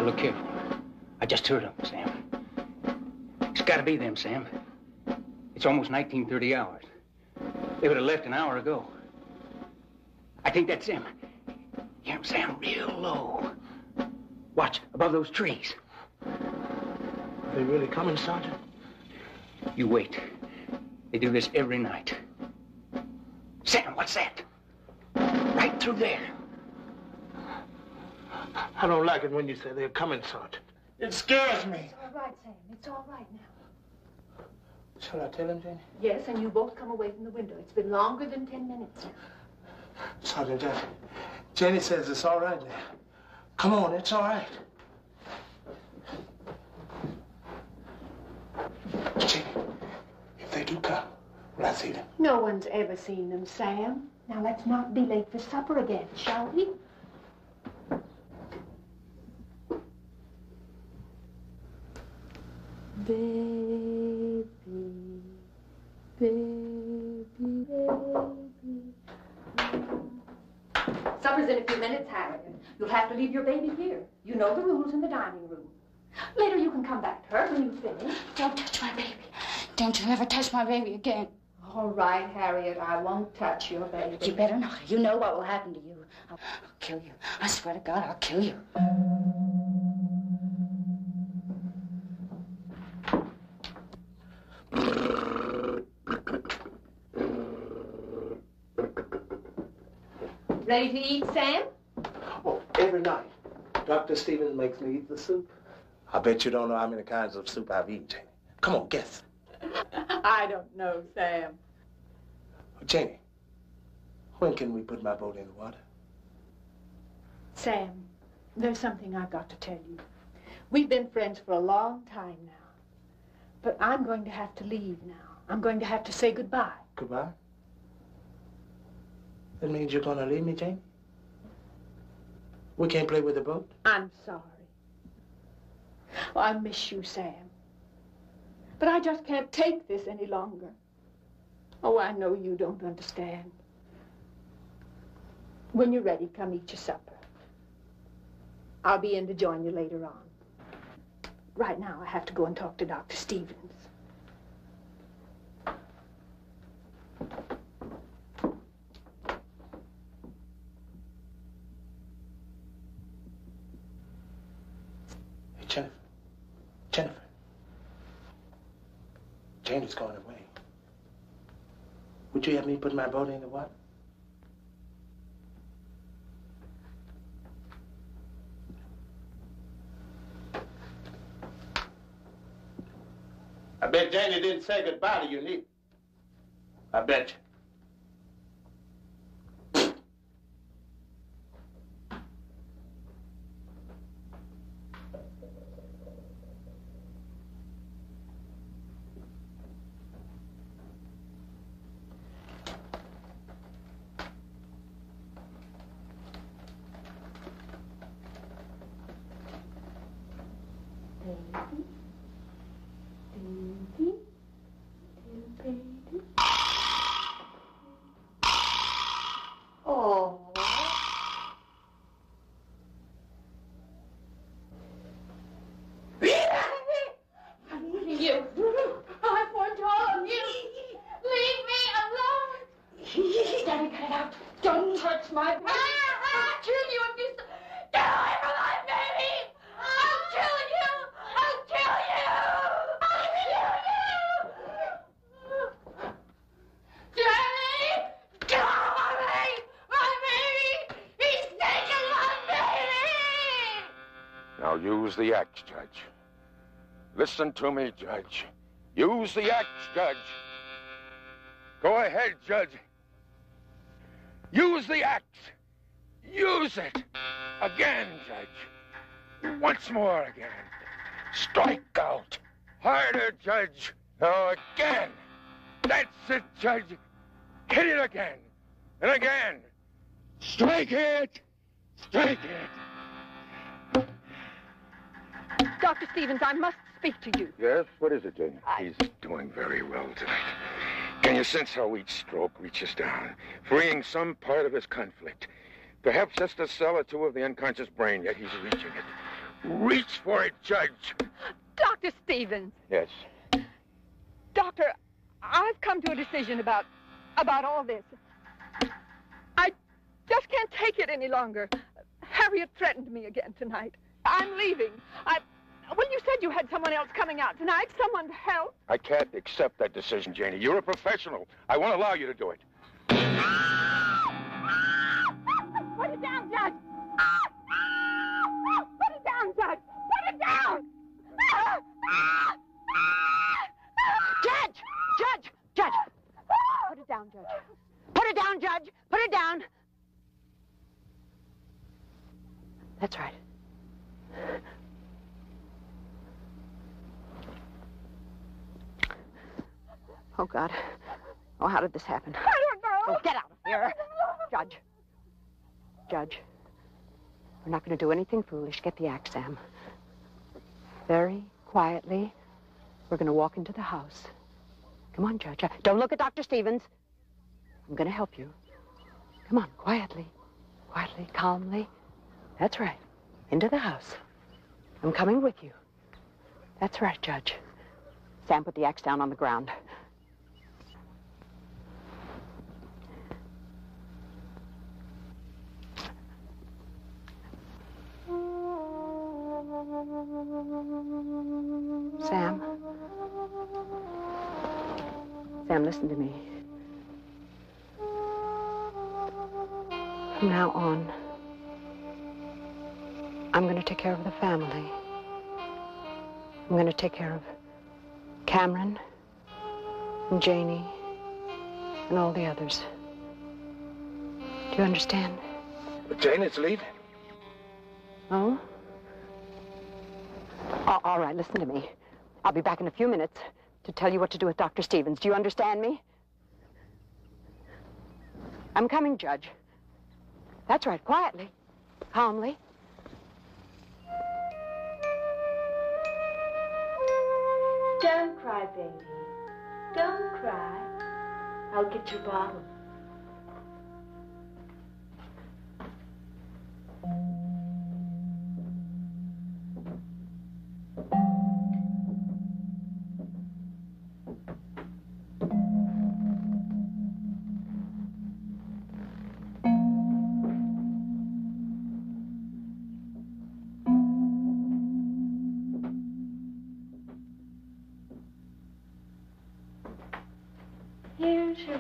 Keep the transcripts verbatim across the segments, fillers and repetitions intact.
Now, look here. I just heard them, Sam. It's got to be them, Sam. It's almost nineteen thirty hours. They would have left an hour ago. I think that's them. Hear them, Sam, real low. Watch, above those trees. Are they really coming, Sergeant? You wait. They do this every night. Sam, what's that? Right through there. I don't like it when you say they're coming, Sergeant. It scares me. It's all right, Sam. It's all right now. Shall I tell him, Jenny? Yes, and you both come away from the window. It's been longer than ten minutes now. Sergeant, Jenny, Jenny says it's all right now. Come on, it's all right. Jenny, if they do come, will I see them? No one's ever seen them, Sam. Now let's not be late for supper again, shall we? Baby, baby, baby. Supper's in a few minutes, Harriet. You'll have to leave your baby here. You know the rules in the dining room. Later you can come back to her when you finish. Don't touch my baby. Don't you ever touch my baby again. All right, Harriet, I won't touch your baby. You better not. You know what will happen to you. I'll, I'll kill you. I swear to God, I'll kill you. Ready to eat, Sam? Oh, every night. Doctor Stephens makes me eat the soup. I bet you don't know how many kinds of soup I've eaten, Janie. Come on, guess. I don't know, Sam. Oh, Janie, when can we put my boat in the water? Sam, there's something I've got to tell you. We've been friends for a long time now. But I'm going to have to leave now. I'm going to have to say goodbye. Goodbye? That means you're going to leave me, Janie? We can't play with the boat? I'm sorry. Oh, I miss you, Sam. But I just can't take this any longer. Oh, I know you don't understand. When you're ready, come eat your supper. I'll be in to join you later on. Right now, I have to go and talk to Doctor Stephens. Hey, Jennifer. Jennifer. Janie's going away. Would you have me put my boat in the water? I bet Janie didn't say goodbye to you, neither. I bet you. Use the axe, Judge. Listen to me, Judge. Use the axe, Judge. Go ahead, Judge. Use the axe. Use it. Again, Judge. Once more again. Strike out. Harder, Judge. Now again. That's it, Judge. Hit it again. And again. Strike it. Strike it. Doctor Stephens, I must speak to you. Yes? What is it, Jane? I... He's doing very well tonight. Can you sense how each stroke reaches down, freeing some part of his conflict? Perhaps just a cell or two of the unconscious brain, yet he's reaching it. Reach for it, Judge. Doctor Stephens. Yes. Doctor, I've come to a decision about, about all this. I just can't take it any longer. Harriet threatened me again tonight. I'm leaving. I... Well, you said you had someone else coming out tonight, someone to help. I can't accept that decision, Janie. You're a professional. I won't allow you to do it. Put it down, Judge. Put it down, Judge. Put it down. Judge! Judge! Judge! Put it down, Judge. Put it down, Judge. Put it down. That's right. Oh, God. Oh, how did this happen? I don't know. Oh, get out of here. Judge. Judge. We're not going to do anything foolish. Get the axe, Sam. Very quietly, we're going to walk into the house. Come on, Judge. Don't look at Doctor Stephens. I'm going to help you. Come on, quietly. Quietly, calmly. That's right. Into the house. I'm coming with you. That's right, Judge. Sam, put the axe down on the ground. Sam. Sam, listen to me. From now on, I'm going to take care of the family. I'm going to take care of Cameron and Janie and all the others. Do you understand? But Janie's leaving. Oh? Oh, all right, listen to me. I'll be back in a few minutes to tell you what to do with Doctor Stephens. Do you understand me? I'm coming, Judge. That's right, quietly, calmly. Don't cry, baby. Don't cry. I'll get your bottle. Here's your...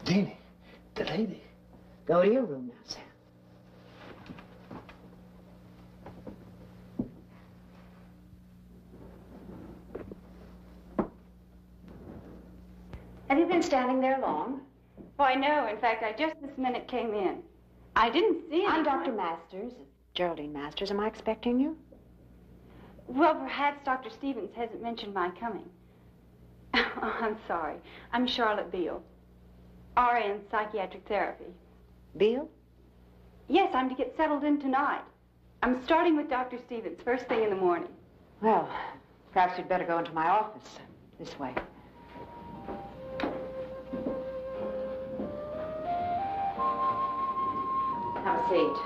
Jeannie, the lady. Go to your room now, Sam. Have you been standing there long? Why, no. In fact, I just this minute came in. I didn't see anyone. I'm Doctor Masters, Geraldine Masters. Am I expecting you? Well, perhaps Doctor Stephens hasn't mentioned my coming. Oh, I'm sorry. I'm Charlotte Beale, R N Psychiatric Therapy. Beale? Yes, I'm to get settled in tonight. I'm starting with Doctor Stephens first thing in the morning. Well, perhaps you'd better go into my office. This way. Have a seat.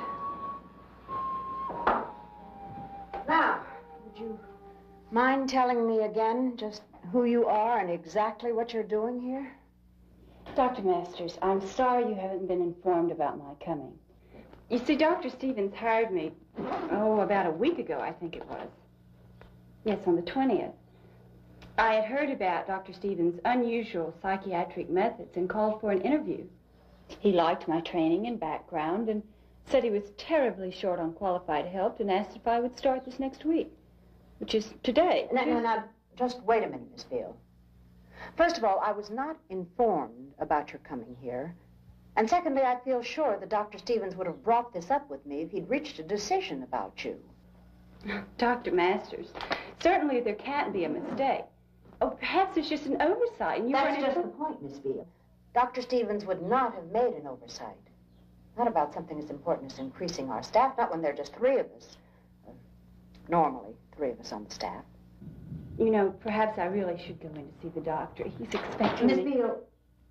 Now, would you mind telling me again just who you are and exactly what you're doing here? Doctor Masters, I'm sorry you haven't been informed about my coming. You see, Doctor Stephens hired me, oh, about a week ago, I think it was. Yes, on the twentieth. I had heard about Doctor Stephens' unusual psychiatric methods and called for an interview. He liked my training and background and said he was terribly short on qualified help and asked if I would start this next week, which is today. No, no, no, just wait a minute, Miss Beale. First of all, I was not informed about your coming here. And secondly, I feel sure that Doctor Stephens would have brought this up with me if he'd reached a decision about you. Doctor Masters, certainly there can't be a mistake. Oh, perhaps it's just an oversight and you That's weren't just able- the point, Miss Beale. Doctor Stephens would not have made an oversight. Not about something as important as increasing our staff, not when there are just three of us. Uh, normally, three of us on the staff. You know, perhaps I really should go in to see the doctor. He's expecting Miss me. Beale,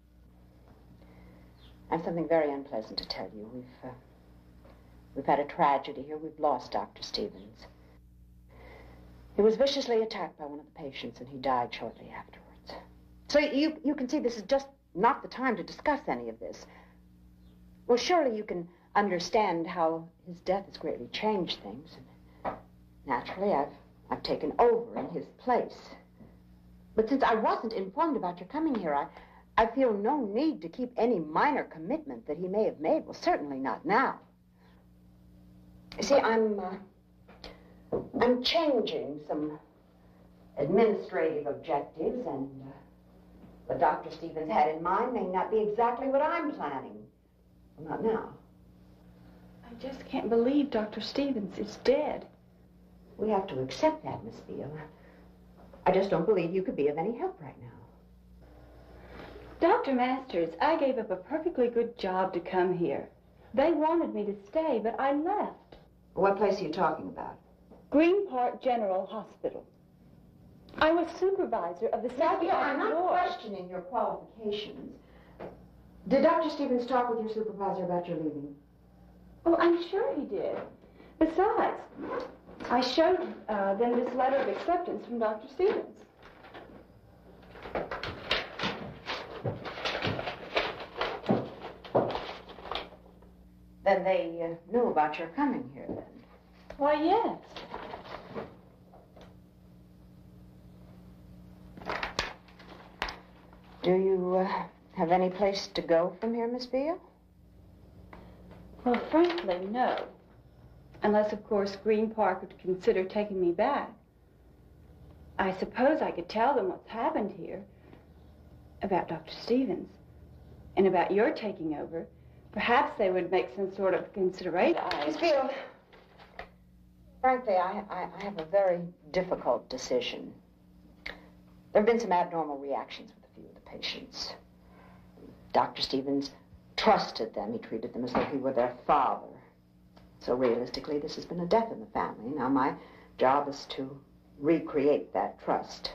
I have something very unpleasant to tell you. We've, uh, we've had a tragedy here. We've lost Doctor Stephens. He was viciously attacked by one of the patients, and he died shortly afterwards. So you, you can see this is just not the time to discuss any of this. Well, surely you can understand how his death has greatly changed things. And naturally, I've, I've taken over in his place. But since I wasn't informed about your coming here, I, I feel no need to keep any minor commitment that he may have made. Well, certainly not now. You see, I'm, uh, I'm changing some administrative objectives, and uh, what Doctor Stephens had in mind may not be exactly what I'm planning. Well, not now. I just can't believe Doctor Stephens is dead. We have to accept that, Miss Beale. I just don't believe you could be of any help right now. Doctor Masters, I gave up a perfectly good job to come here. They wanted me to stay, but I left. What place are you talking about? Green Park General Hospital. I was supervisor of the psychiatric I'm not ward. questioning your qualifications. Did Doctor Stephens talk with your supervisor about your leaving? Oh, I'm sure he did. Besides, I showed uh, them this letter of acceptance from Doctor Stephens. Then they uh, knew about your coming here, then? Why, yes. Do you uh, have any place to go from here, Miss Beale? Well, frankly, no. Unless, of course, Green Park would consider taking me back. I suppose I could tell them what's happened here. About Doctor Stephens. And about your taking over. Perhaps they would make some sort of consideration. Miss Beale, frankly, I, I, I have a very difficult decision. There have been some abnormal reactions with a few of the patients. Doctor Stephens trusted them. He treated them as though he were their father. So realistically, this has been a death in the family. Now, my job is to recreate that trust.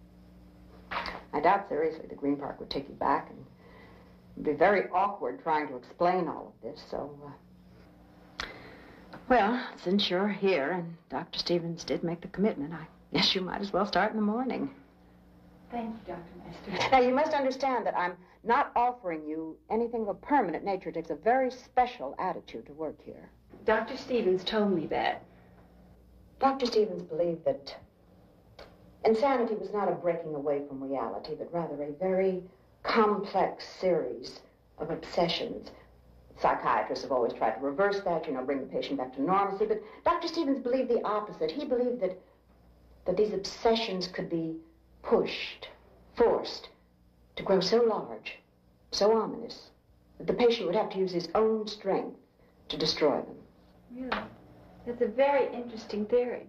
I doubt seriously that Green Park would take you back, and it would be very awkward trying to explain all of this, so... Uh... Well, since you're here and Doctor Stephens did make the commitment, I guess you might as well start in the morning. Thank you, Doctor Masters. Now, you must understand that I'm not offering you anything of a permanent nature. It takes a very special attitude to work here. Doctor Stephens told me that. Doctor Stephens believed that insanity was not a breaking away from reality, but rather a very complex series of obsessions. Psychiatrists have always tried to reverse that, you know, bring the patient back to normalcy, but Doctor Stephens believed the opposite. He believed that, that these obsessions could be pushed, forced, to grow so large, so ominous, that the patient would have to use his own strength to destroy them. Really? That's a very interesting theory.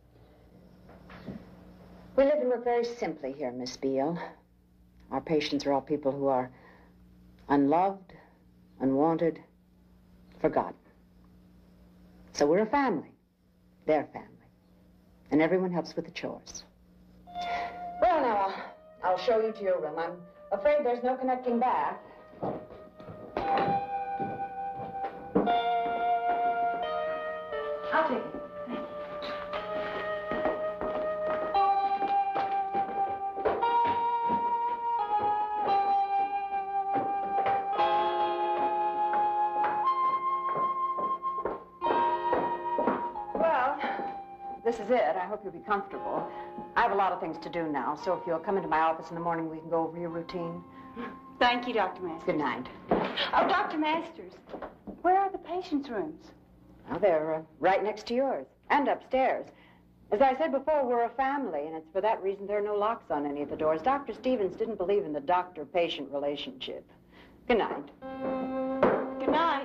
We live and work very simply here, Miss Beale. Our patients are all people who are unloved, unwanted, forgotten. So we're a family, their family. And everyone helps with the chores. Well, now, I'll, I'll show you to your room. I'm afraid there's no connecting bath. I'll take it. This is it. I hope you'll be comfortable. I have a lot of things to do now, so if you'll come into my office in the morning, we can go over your routine. Thank you, Doctor Masters. Good night. Oh, Doctor Masters, where are the patients' rooms? Well, they're uh, right next to yours, and upstairs. As I said before, we're a family, and it's for that reason there are no locks on any of the doors. Doctor Stephens didn't believe in the doctor-patient relationship. Good night. Good night.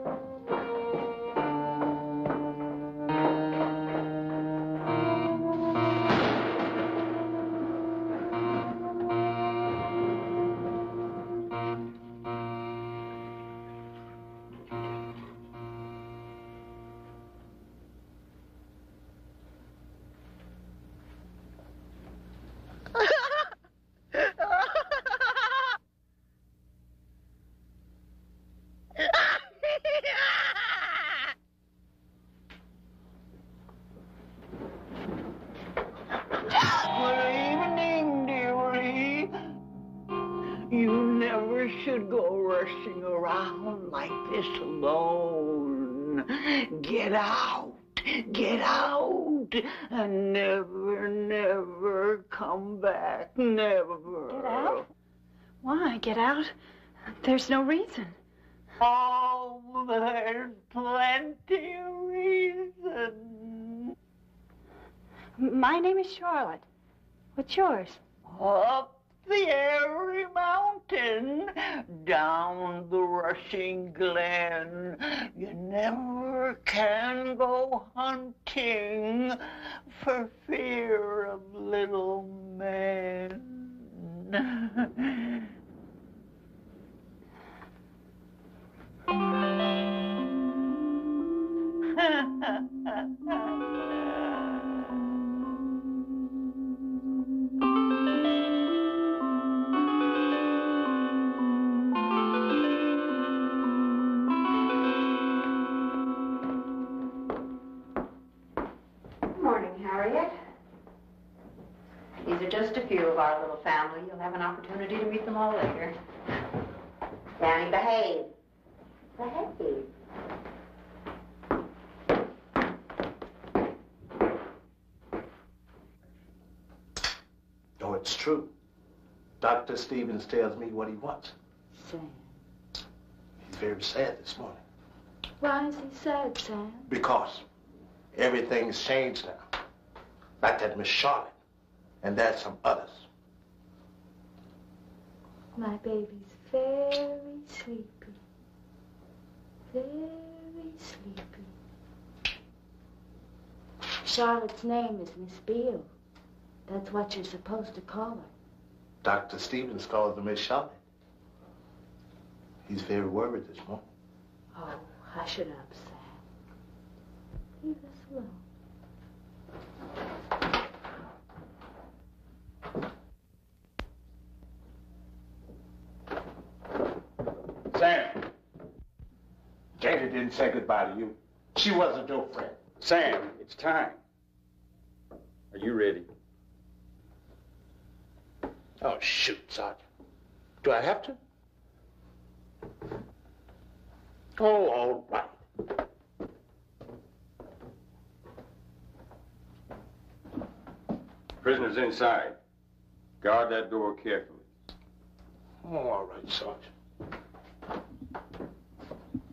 Should go rushing around like this alone. Get out, get out, and never, never come back, never. Get out? Why get out? There's no reason. Oh, there's plenty of reason. My name is Charlotte. What's yours? Up the airy mountain, down the rushing glen. You never can go hunting for fear of little men. These are just a few of our little family. You'll have an opportunity to meet them all later. Danny, behave. Behave. Oh, it's true. Doctor Stephens tells me what he wants. Sam. He's very sad this morning. Why is he sad, Sam? Because everything's changed now. Like that Miss Charlotte. And there's some others. My baby's very sleepy. Very sleepy. Charlotte's name is Miss Beale. That's what you're supposed to call her. Doctor Stephens calls her Miss Charlotte. He's very worried this morning. Oh, hush it up, Sam. Leave us alone. Sam. Janie didn't say goodbye to you. She wasn't your friend. Sam, it's time. Are you ready? Oh, shoot, Sergeant. Do I have to? Oh, all right. Prisoners inside. Guard that door carefully. Oh, all right, Sergeant.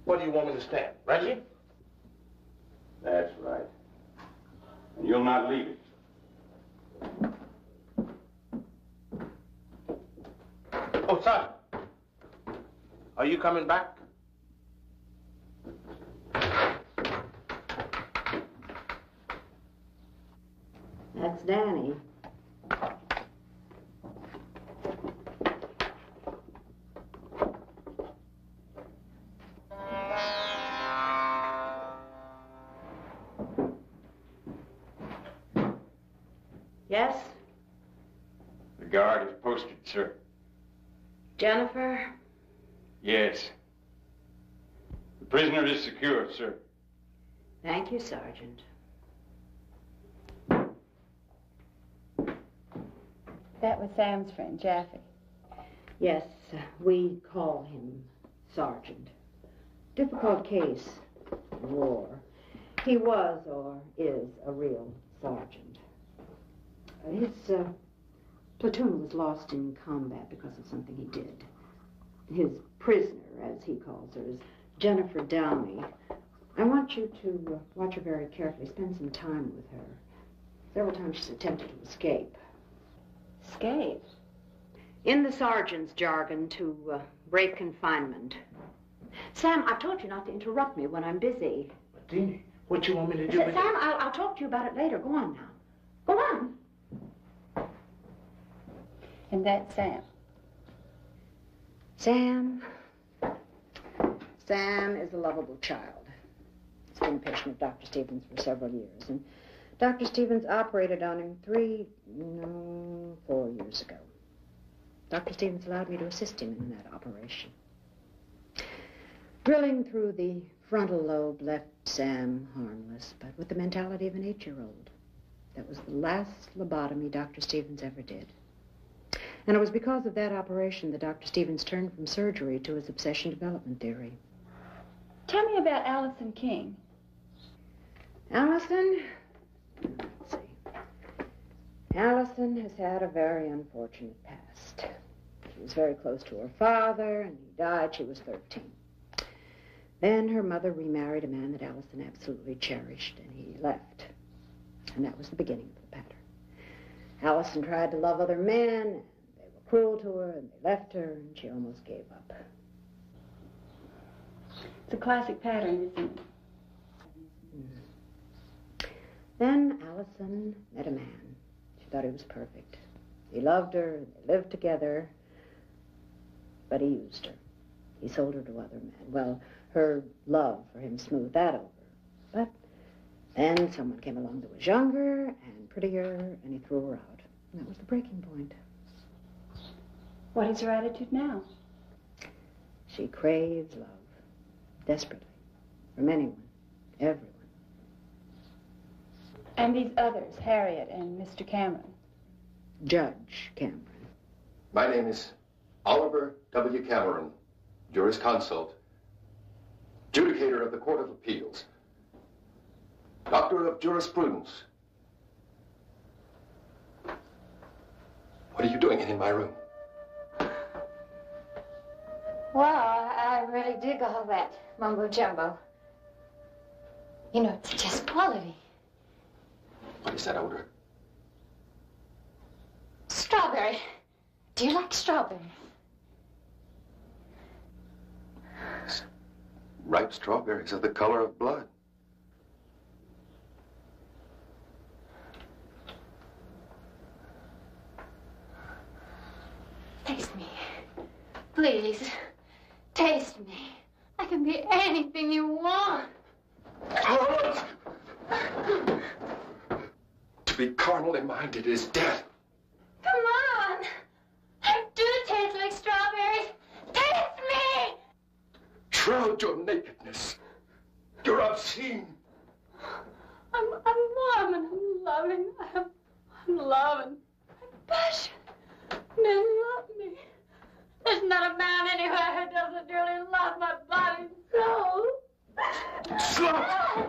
What do you want me to stand? Reggie? That's right. And you'll not leave it. Oh, Sergeant. Are you coming back? That's Danny. Yes? The guard is posted, sir. Jennifer? Yes. The prisoner is secure, sir. Thank you, Sergeant. That was Sam's friend, Jaffe. Yes, uh, we call him Sergeant. Difficult case. War. He was or is a real sergeant. Uh, his uh, platoon was lost in combat because of something he did. His prisoner, as he calls her, is Jennifer Downey. I want you to uh, watch her very carefully. Spend some time with her. Several times she's attempted to escape. Escape? In the sergeant's jargon, to uh, break confinement. Sam, I've told you not to interrupt me when I'm busy. But, Deanie, what you want me to do Sam, with Sam I'll, I'll talk to you about it later. Go on now. Go on. And that's Sam. Sam. Sam is a lovable child. He's been a patient of Doctor Stephens for several years, and Doctor Stephens operated on him three, no, four years ago. Doctor Stephens allowed me to assist him in that operation. Drilling through the frontal lobe left Sam harmless, but with the mentality of an eight-year-old. That was the last lobotomy Doctor Stephens ever did. And it was because of that operation that Doctor Stephens turned from surgery to his obsession development theory. Tell me about Allison King. Allison? Let's see. Allison has had a very unfortunate past. She was very close to her father, and he died. She was thirteen. Then her mother remarried a man that Allison absolutely cherished, and he left. And that was the beginning of the pattern. Allison tried to love other men, and they were cruel to her, and they left her, and she almost gave up. It's a classic pattern, isn't it? Mm. Then Allison met a man. She thought he was perfect. He loved her, they lived together, but he used her. He sold her to other men. Well, her love for him smoothed that over. But then someone came along that was younger and prettier, and he threw her out. And that was the breaking point. What is her attitude now? She craves love, desperately, from anyone, everyone. And these others, Harriet and Mister Cameron? Judge Cameron. My name is Oliver W. Cameron, jurisconsult, judicator of the Court of Appeals, doctor of jurisprudence. What are you doing in my room? Well, I really dig all that mumbo jumbo. You know, it's just quality. What is that odor? Strawberry. Do you like strawberry? Ripe strawberries are the color of blood. Taste me. Please. Taste me. I can be anything you want. To be carnally minded is death. Come on. I do taste like strawberries. Taste me. Shroud your nakedness. You're obscene. I'm, I'm warm and I'm loving. I'm, I'm loving. I'm passionate. Men love me. There's not a man anywhere who doesn't really love my body and soul. Slut!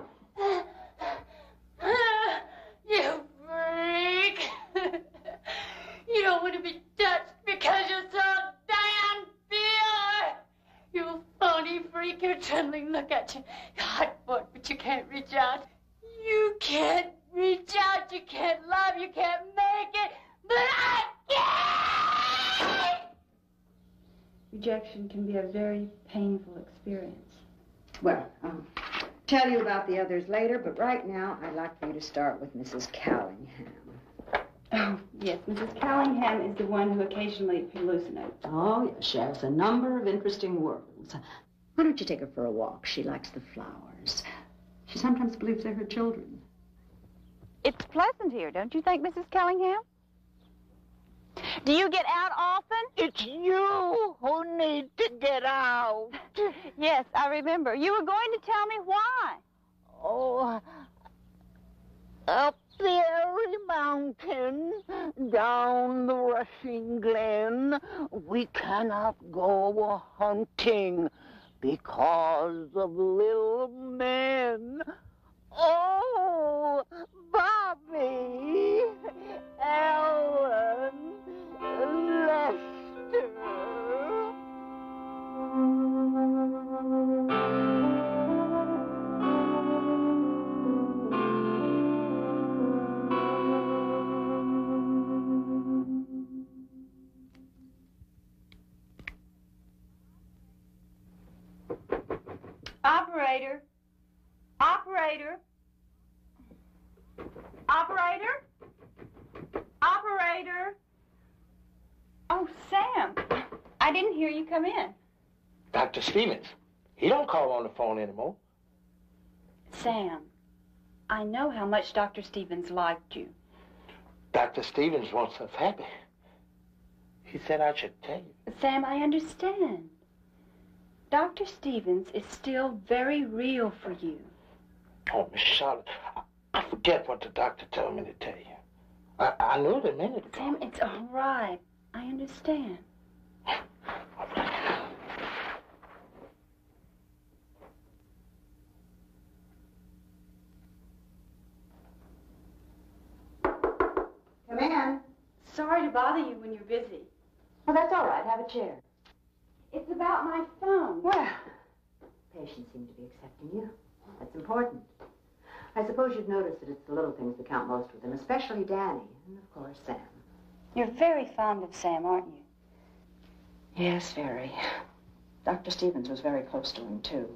You freak. You don't want to be touched because you're so damn pure. You phony freak, you're trembling look at you. Your heart fought, but you can't reach out. You can't reach out. You can't love. You can't make it. But I can! Rejection can be a very painful experience. Well, I'll tell you about the others later, but right now I'd like for you to start with Missus Callingham. Oh, yes, Missus Callingham is the one who occasionally hallucinates. Oh, yes, she has a number of interesting worlds. Why don't you take her for a walk? She likes the flowers. She sometimes believes they're her children. It's pleasant here, don't you think, Missus Callingham? Do you get out often? It's you who need to get out. Yes, I remember. You were going to tell me why. Oh, up the airy mountain, down the rushing glen, we cannot go hunting because of little men. Oh, Bobby, Ellen, Lester. Operator. Operator. Operator. Operator. Oh, Sam. I didn't hear you come in. Doctor Stephens. He don't call on the phone anymore. Sam, I know how much Doctor Stephens liked you. Doctor Stephens wants us happy. He said I should tell you. Sam, I understand. Doctor Stephens is still very real for you. Oh, Miss Charlotte, I, I forget what the doctor told me to tell you. I, I knew it a minute ago. Sam, it's all right. I understand. All right. Come in. Sorry to bother you when you're busy. Well, that's all right. Have a chair. It's about my phone. Well, patients seem to be accepting you. That's important. I suppose you've noticed that it's the little things that count most with them, especially Danny, and of course, Sam. You're very fond of Sam, aren't you? Yes, very. Doctor Stephens was very close to him, too.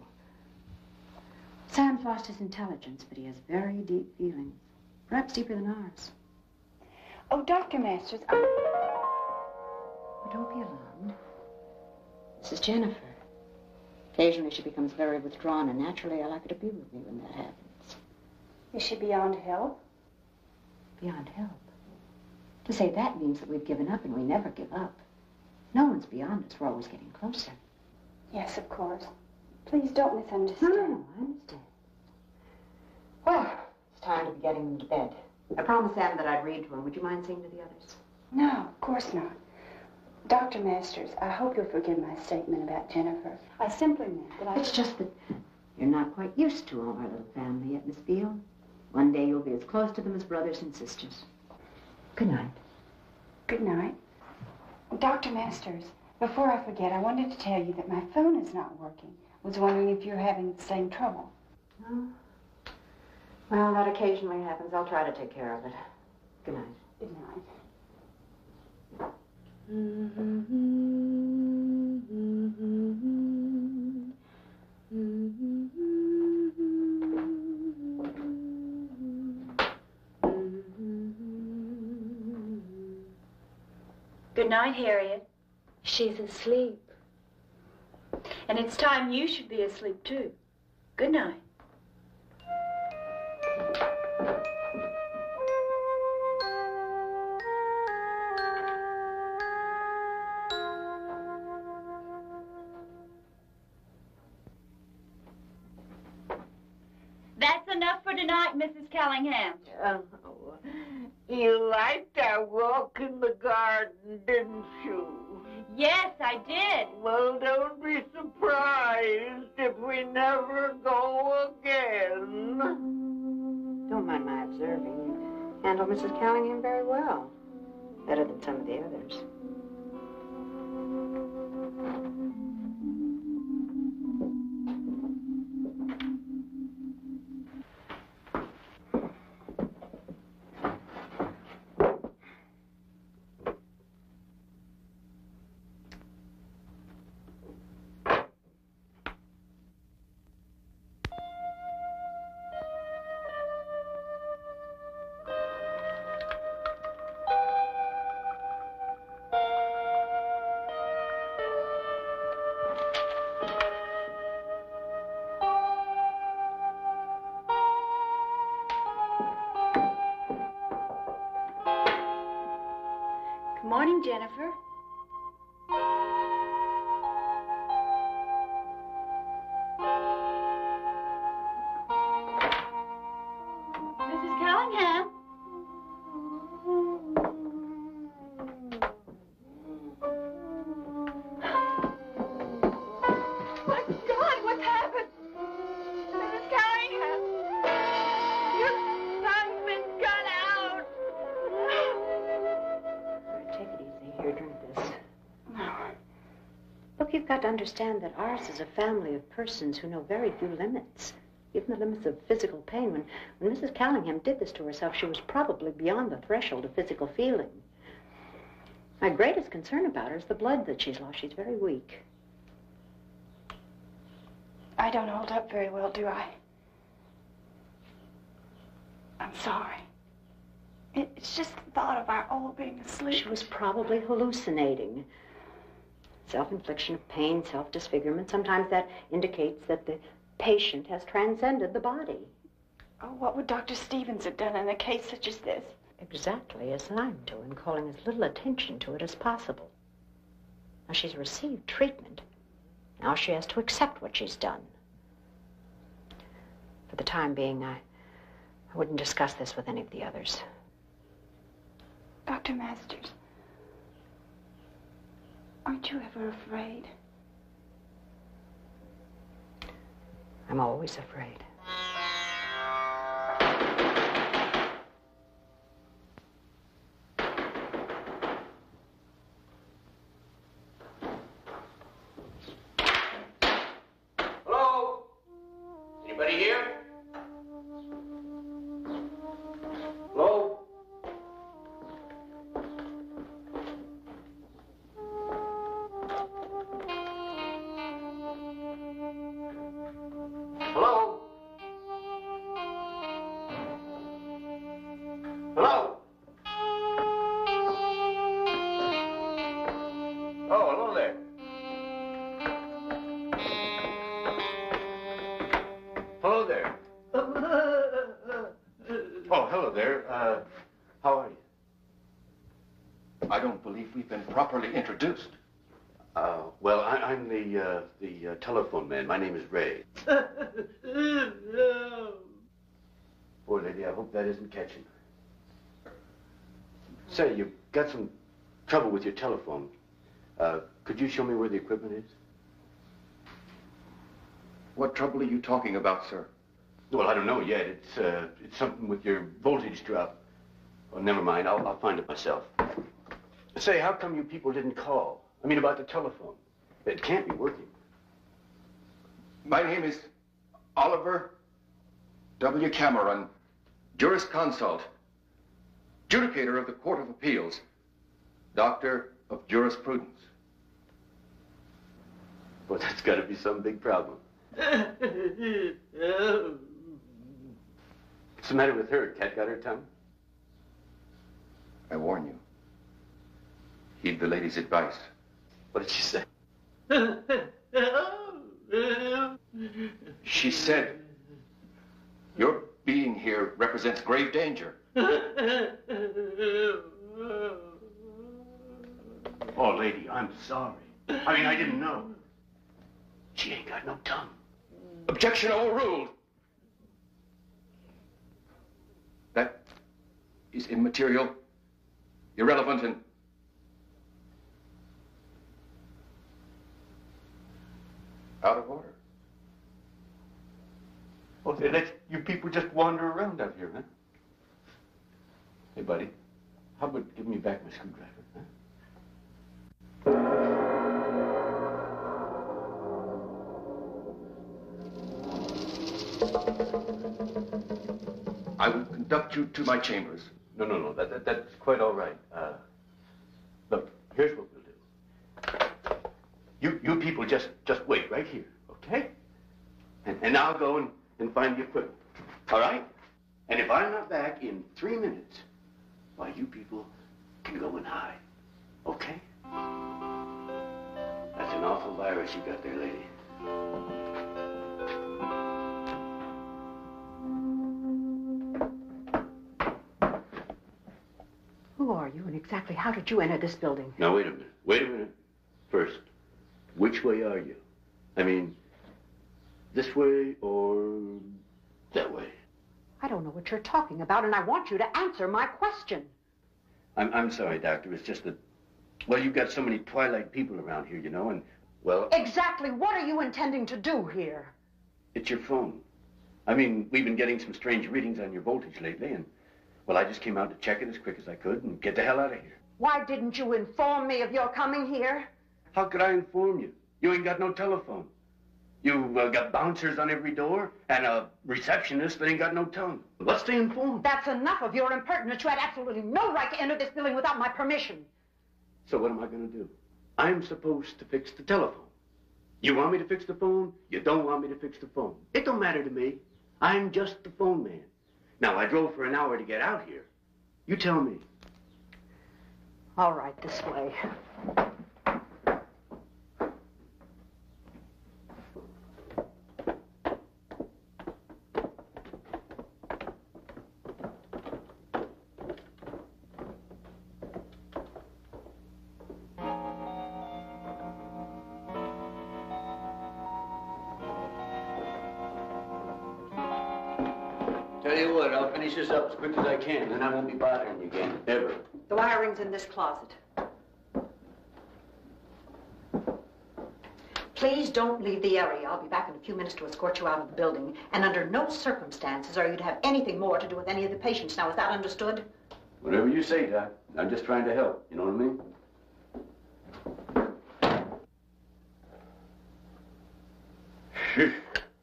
Sam's lost his intelligence, but he has very deep feelings. Perhaps deeper than ours. Oh, Doctor Masters, I... Oh, don't be alarmed. This is Jennifer. Occasionally she becomes very withdrawn, and naturally I like her to be with me when that happens. Is she beyond help? Beyond help? To say that means that we've given up, and we never give up. No one's beyond us. We're always getting closer. Yes, of course. Please don't misunderstand. No, no, I understand. Well, it's time to be getting them to bed. I promised Sam that I'd read to him. Would you mind seeing to the others? No, of course not. Doctor Masters, I hope you'll forgive my statement about Jennifer. I simply meant that I... It's just that you're not quite used to all our little family yet, Miss Beale. One day you'll be as close to them as brothers and sisters. Good night. Good night. Doctor Masters, before I forget, I wanted to tell you that my phone is not working. I was wondering if you're having the same trouble. Oh. Well, that occasionally happens. I'll try to take care of it. Good night. Good night. Good night, Harriet. She's asleep. And it's time you should be asleep, too. Good night. That's enough for tonight, Missus Callingham. Oh, you liked our walk in the garden, didn't you? Yes, I did. Well, don't be surprised if we never go again. Don't mind my observing. You handle Missus Callingham very well. Better than some of the others. Morning, Jennifer. Missus Callingham. My God, what's happened? Missus Callingham, your son's been gun out. Take it easy here, drink this. No. Look, you've got to understand that ours is a family of persons who know very few limits. Even the limits of physical pain. When, when Missus Callingham did this to herself, she was probably beyond the threshold of physical feeling. My greatest concern about her is the blood that she's lost. She's very weak. I don't hold up very well, do I? I'm sorry. It, it's just the thought of our all being asleep. She was probably hallucinating. Self-infliction of pain, self-disfigurement, sometimes that indicates that the patient has transcended the body. Oh, what would Doctor Stephens have done in a case such as this? Exactly as I'm doing, calling as little attention to it as possible. Now, she's received treatment. Now she has to accept what she's done. For the time being, I, I wouldn't discuss this with any of the others. Doctor Masters, aren't you ever afraid? I'm always afraid. Hello? Anybody here? Hello? Hello? Hello? Oh, hello there. Hello there. Oh, hello there. Uh, how are you? I don't believe we've been properly introduced. Uh, well, I, I'm the, uh, the uh, telephone man. My name is Ray. Poor lady, I hope that isn't catching. Say, you've got some trouble with your telephone. Uh, could you show me where the equipment is? What trouble are you talking about, sir? Well, I don't know yet. It's, uh, it's something with your voltage drop. Well, never mind. I'll, I'll find it myself. Say, how come you people didn't call? I mean, about the telephone. It can't be working. My name is Oliver W. Cameron, jurisconsult, judicator of the Court of Appeals, doctor of jurisprudence. Well, that's got to be some big problem. What's the matter with her? Cat got her tongue? I warn you. Heed the lady's advice. What did she say? She said, your being here represents grave danger. Oh, lady, I'm sorry. I mean, I didn't know. She ain't got no tongue. Objection overruled. That is immaterial, irrelevant, and out of order. Oh, they let you people just wander around out here, huh? Hey, buddy, how about give me back my screwdriver, huh? I will conduct you to my chambers. No, no, no, that, that, that's quite all right. Uh, look, here's what we'll do. You, you people just, just wait right here, okay? And, and I'll go and, and find the equipment, all right? And if I'm not back in three minutes, why, you people can go and hide, okay? That's an awful virus you got there, lady. Who are you, and exactly how did you enter this building? Now, wait a minute. Wait a minute. First, which way are you? I mean, this way or that way? I don't know what you're talking about, and I want you to answer my question. I'm, I'm sorry, Doctor. It's just that, well, you've got so many Twilight people around here, you know, and, well... Exactly what are you intending to do here? It's your phone. I mean, we've been getting some strange readings on your voltage lately, and, well, I just came out to check it as quick as I could and get the hell out of here. Why didn't you inform me of your coming here? How could I inform you? You ain't got no telephone. You've uh, got bouncers on every door and a receptionist that ain't got no tongue. What's to inform? That's enough of your impertinence. You had absolutely no right to enter this building without my permission. So what am I going to do? I'm supposed to fix the telephone. You want me to fix the phone? You don't want me to fix the phone. It don't matter to me. I'm just the phone man. Now, I drove for an hour to get out here. You tell me. All right, this way. Tell you what, I'll finish this up as quick as I can, then I won't be bothering you again, ever. The wiring's in this closet. Please don't leave the area. I'll be back in a few minutes to escort you out of the building. And under no circumstances are you to have anything more to do with any of the patients. Now, is that understood? Whatever you say, Doc. I'm just trying to help. You know what I mean? Phew.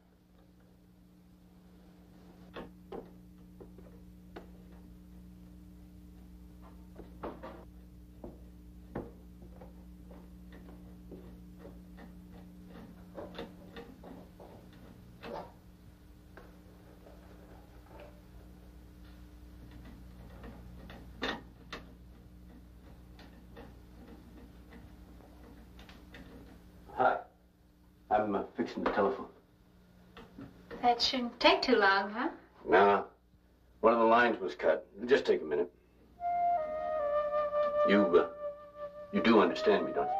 Hi. I'm uh, fixing the telephone. That shouldn't take too long, huh? No. One of the lines was cut. It'll just take a minute. You, uh, you do understand me, don't you?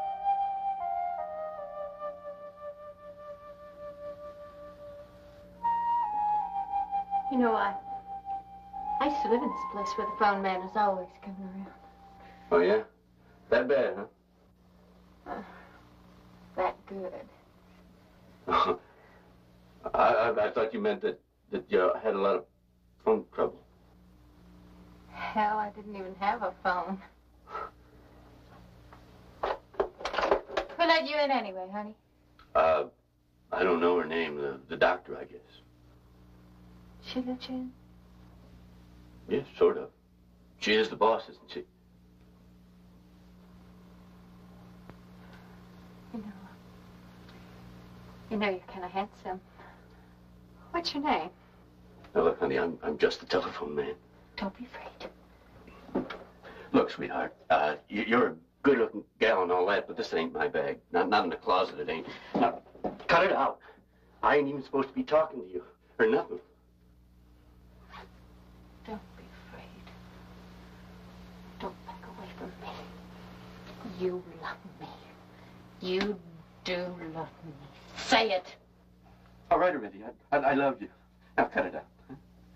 You know, I... I used to live in this place where the phone man was always coming around. Oh, yeah? That bad, huh? Uh, that good. I, I, I thought you meant that, that you had a lot of phone trouble. Hell, I didn't even have a phone. Who let you in anyway, honey? Uh, I don't know her name. The, the doctor, I guess. She let you in? Yes, sort of. She is the boss, isn't she? You know, you know you're kind of handsome. What's your name? Now, look, honey, I'm, I'm just the telephone man. Don't be afraid. Look, sweetheart, uh, you, you're a good-looking gal and all that, but this ain't my bag. Not, not in the closet, it ain't. Now, cut it out. I ain't even supposed to be talking to you, or nothing. Don't be afraid. Don't back away from me. You love me. You do love me. Say it. All right, already. I, I, I love you. Now, cut it out. Huh?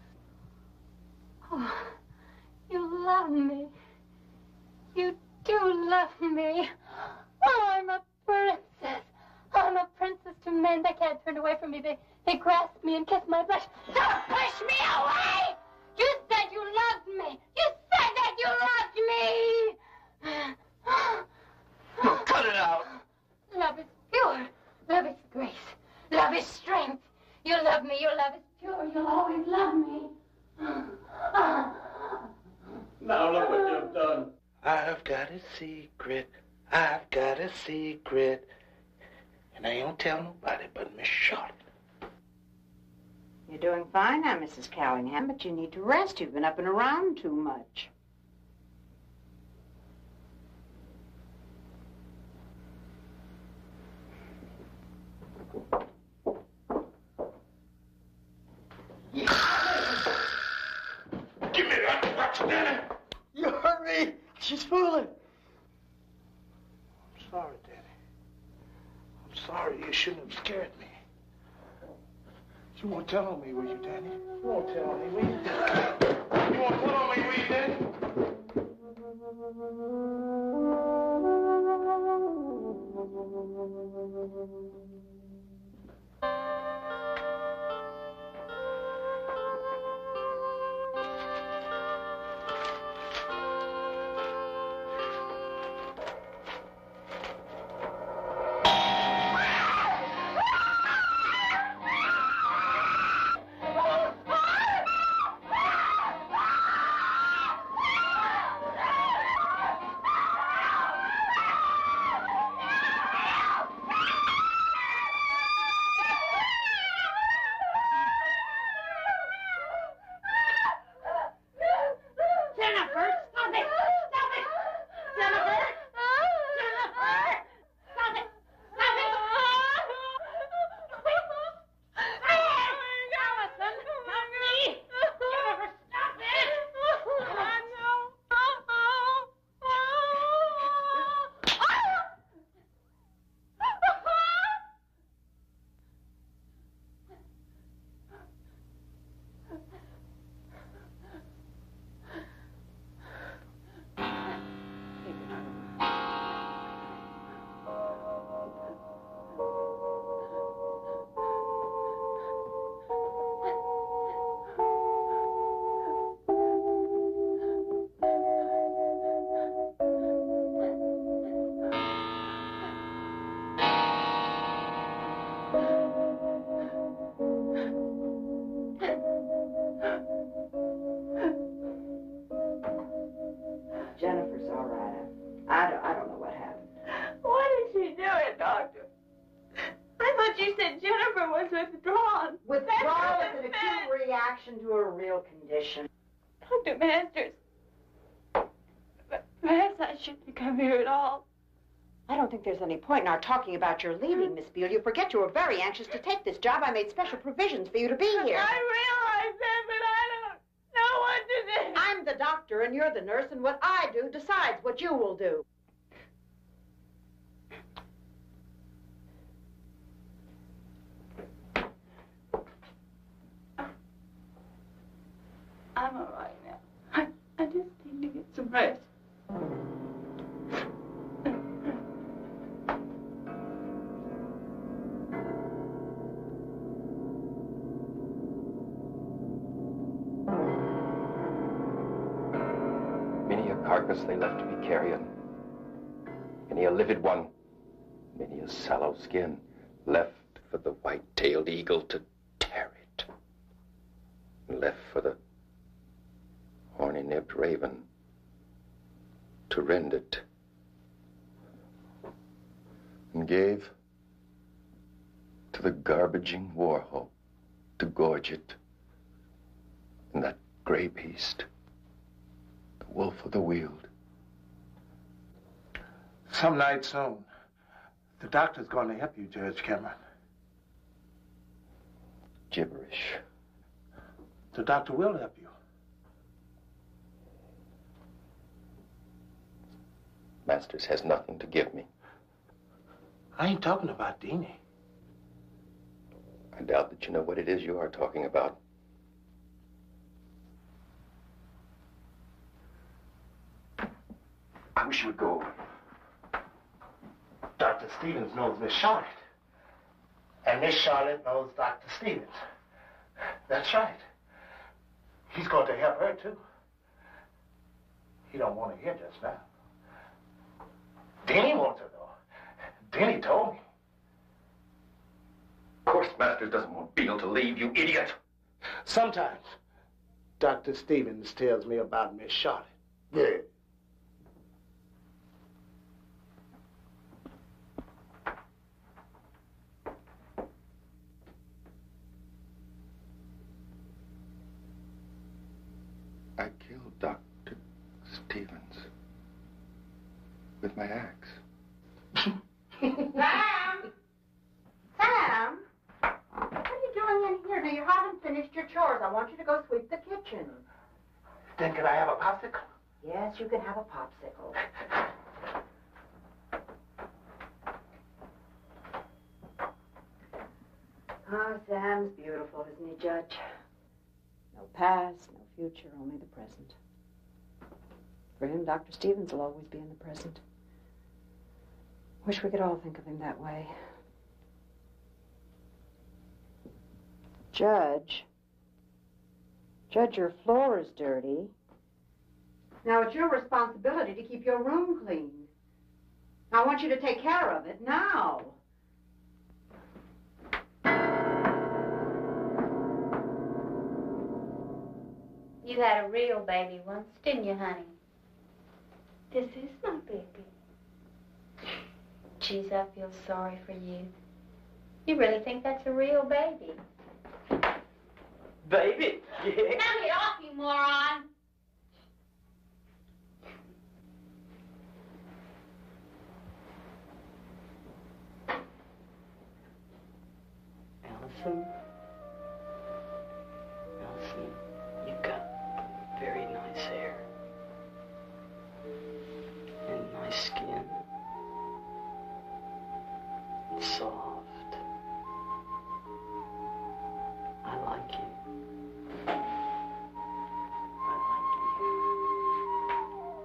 Oh, you love me. You do love me. Oh, I'm a princess. I'm a princess to men. They can't turn away from me. They, they grasp me and kiss my blush. Don't push me away! You said you loved me. You said that you loved me. No, cut it out. Love is pure. Love is grace. Love is strength. You love me. Your love is pure. You'll always love me. Now look what you've done. I've got a secret. I've got a secret. And I ain't gonna tell nobody but Miss Charlotte. You're doing fine now, Missus Callingham, but you need to rest. You've been up and around too much. Give me that watch, Danny. You hurt me. She's fooling. I'm sorry, Danny. I'm sorry. You shouldn't have scared me. You won't tell on me, will you, Danny? You won't tell on me, will you? You won't tell on me, will you, Danny? Jennifer's all right. I don't, I don't know what happened. Why did she do it, Doctor? I thought you said Jennifer was withdrawn. Withdrawal is an acute reaction to a real condition. Doctor Masters, perhaps I shouldn't come here at all. I don't think there's any point in our talking about your leaving, Miss Beale. You forget you were very anxious to take this job. I made special provisions for you to be here. I realize that, but I don't know what to do. I'm the doctor and you're the nurse, and what I do decides what you will do. I'm all right now. I, I just need to get some rest. Many a carcass they left to be carrion, many a livid one, many a sallow skin left for the white-tailed eagle to tear it, and left for the horny-nibbed raven to rend it, and gave to the garbaging warhawk to gorge it, and that gray beast, the wolf of the Weald. Some night soon, the doctor's going to help you, Judge Cameron. Gibberish. The doctor will help you. Masters has nothing to give me. I ain't talking about Deanie. I doubt that you know what it is you are talking about. I wish you would go. Doctor Stephens knows Miss Charlotte. And Miss Charlotte knows Doctor Stephens. That's right. He's going to help her, too. He don't want to hear just now. Denny wants her, though. Denny told me. Of course, Masters doesn't want Beale to leave, you idiot. Sometimes Doctor Stephens tells me about Miss Charlotte. Yeah. I killed Doctor Stephens with my axe. Sam! Sam! What are you doing in here? Now, you haven't finished your chores. I want you to go sweep the kitchen. Then can I have a popsicle? Yes, you can have a popsicle. Oh, Sam's beautiful, isn't he, Judge? No past, no future, only the present. For him, Doctor Stephens will always be in the present. Wish we could all think of him that way. Judge. Judge, your floor is dirty. Now, it's your responsibility to keep your room clean. I want you to take care of it now. You had a real baby once, didn't you, honey? This is my baby. Geez, I feel sorry for you. You really think that's a real baby? Baby? Yeah. Now get off, you moron! Allison? Allison, you've got very nice hair. And nice skin. And soft. I like you. I like you.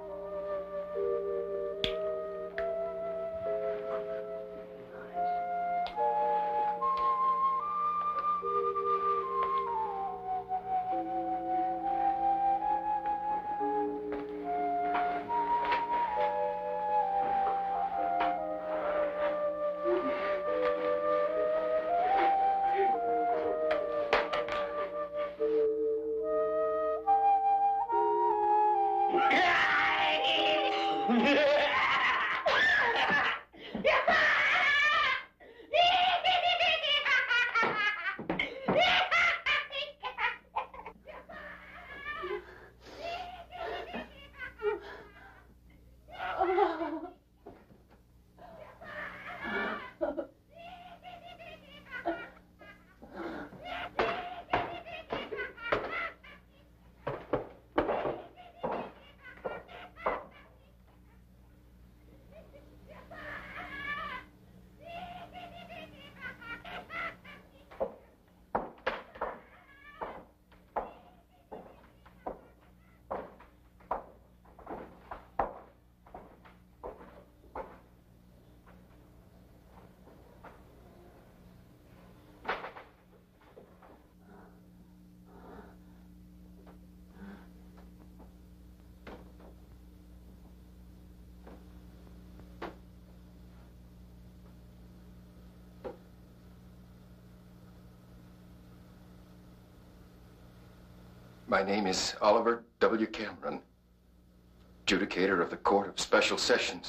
My name is Oliver W. Cameron, adjudicator of the Court of Special Sessions.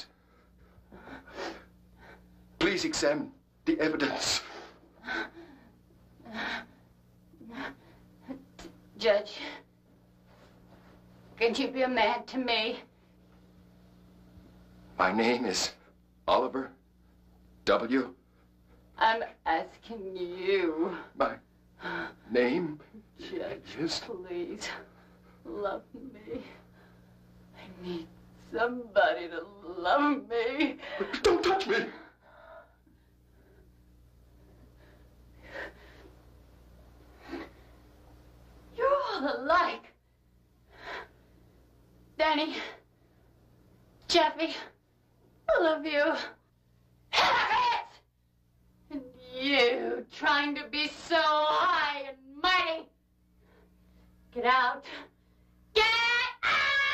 Please examine the evidence. Judge, can you be a man to me? My name is Oliver W. I'm asking you. My name Judge, is... please, love me. I need somebody to love me. Don't touch me! You're all alike. Danny, Jeffy, all of you. Hypocrites! And you trying to be so high and mighty. Get out. Get out!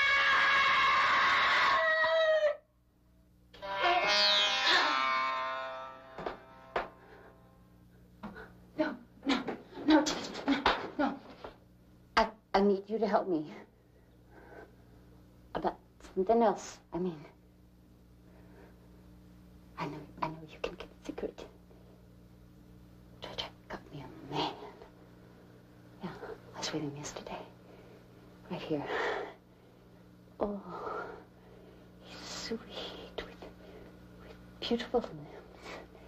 No, no, no, no, no. I, I need you to help me. About something else, I mean. I know, I know you can get a secret. Georgia got me a man. Yeah, I was with him yesterday. Right here. Oh, he's sweet with, with beautiful limbs.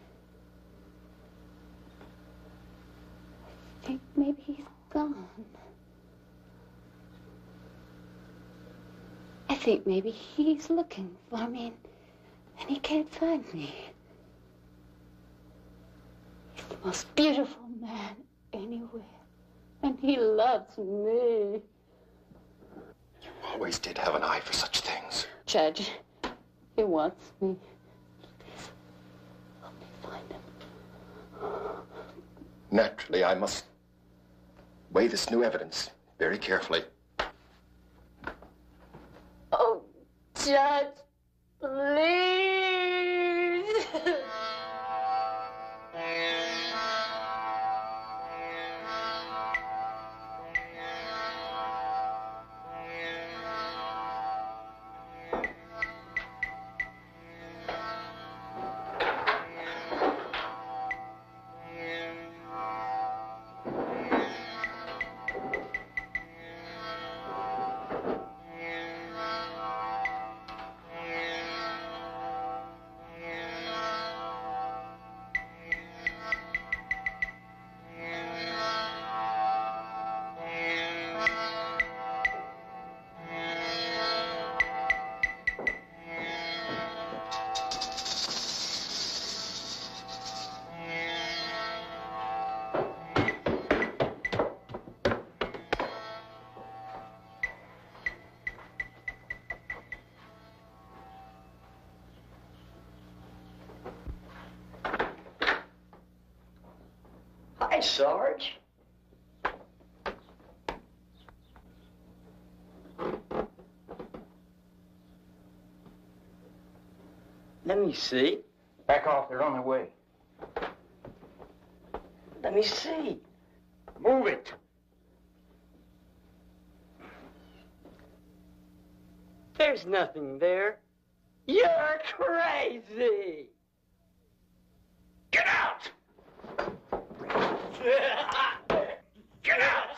I think maybe he's gone. I think maybe he's looking for me, and, and he can't find me. He's the most beautiful man anywhere, and he loves me. You always did have an eye for such things. Judge, he wants me. Please, help me find him. Naturally, I must weigh this new evidence very carefully. Oh, Judge, please. Hi, Sarge. Let me see. Back off, they're on their way. Let me see. Move it. There's nothing there. You're crazy. Get out! Get out!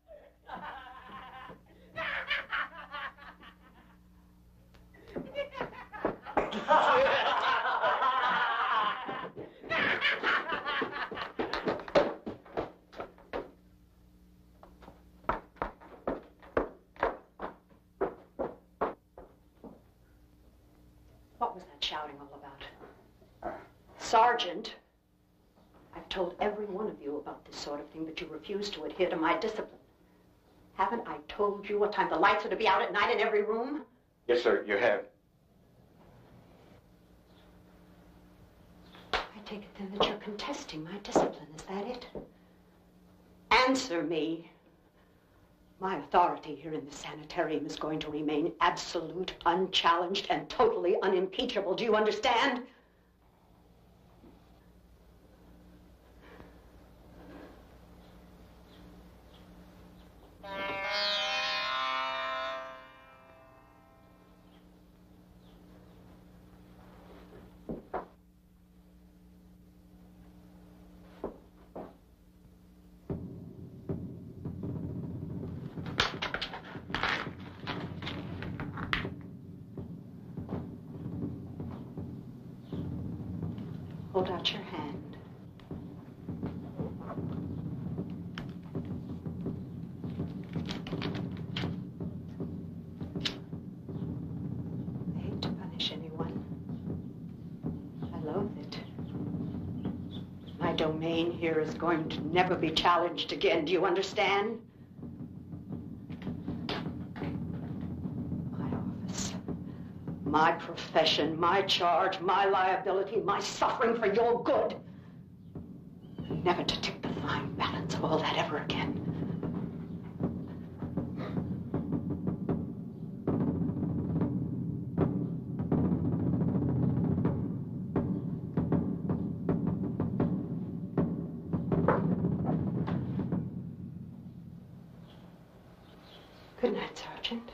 What was that shouting all about? Sergeant, I've told every one of you about this sort of thing, but you refuse to adhere to my discipline. Haven't I told you what time the lights are to be out at night in every room? Yes, sir, you have. I take it then that you're contesting my discipline. Is that it? Answer me. My authority here in the sanitarium is going to remain absolute, unchallenged, and totally unimpeachable. Do you understand? Hold out your hand. I hate to punish anyone. I loathe it. My domain here is going to never be challenged again. Do you understand? My profession, my charge, my liability, my suffering for your good. Never to tip the fine balance of all that ever again. Good night, Sergeant.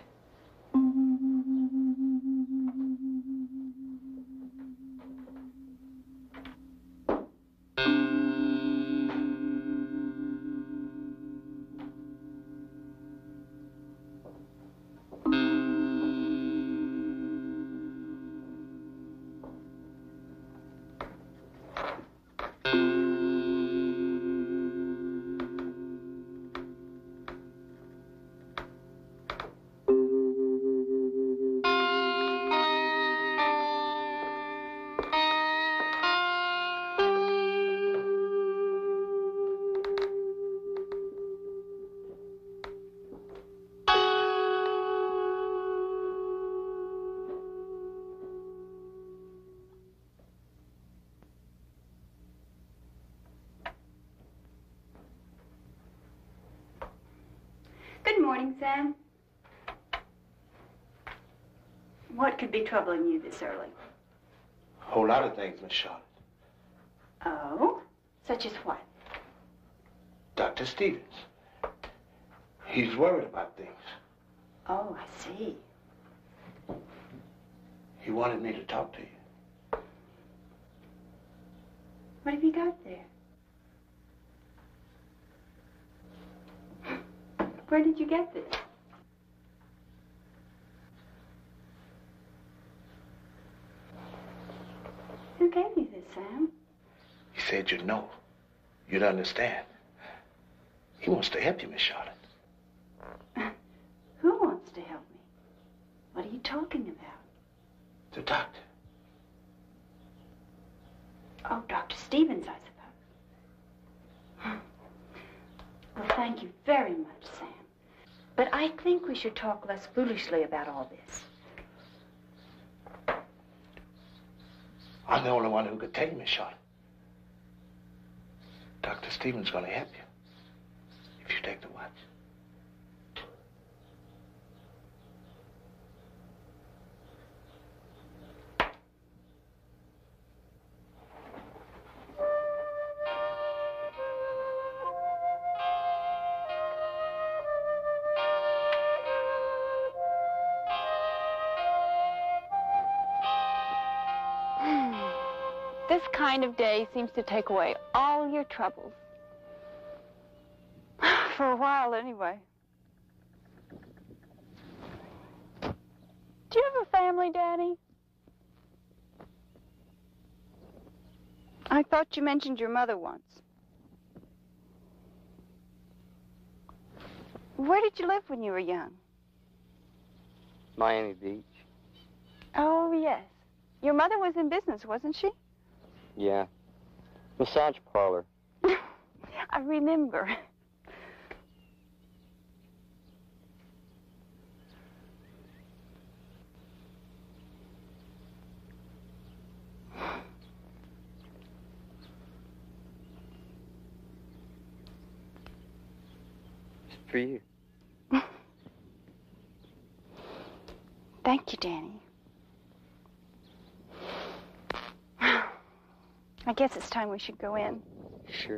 Good morning, Sam. What could be troubling you this early? A whole lot of things, Miss Charlotte. Oh? Such as what? Doctor Stephens. He's worried about things. Oh, I see. He wanted me to talk to you. What have you got there? Where did you get this? Who gave you this, Sam? He said you'd know. You'd understand. He wants to help you, Miss Charlotte. Who wants to help me? What are you talking about? The doctor. Oh, Doctor Stephens, I suppose. Well, thank you very much, Sam. But I think we should talk less foolishly about all this. I'm the only one who could tell you, Miss Charlotte. Doctor Stephens is going to help you if you take the watch. This kind of day seems to take away all your troubles. For a while, anyway. Do you have a family, Daddy? I thought you mentioned your mother once. Where did you live when you were young? Miami Beach. Oh, yes. Your mother was in business, wasn't she? Yeah. Massage parlor. I remember. It's for you. Thank you, Danny. I guess it's time we should go in. Sure.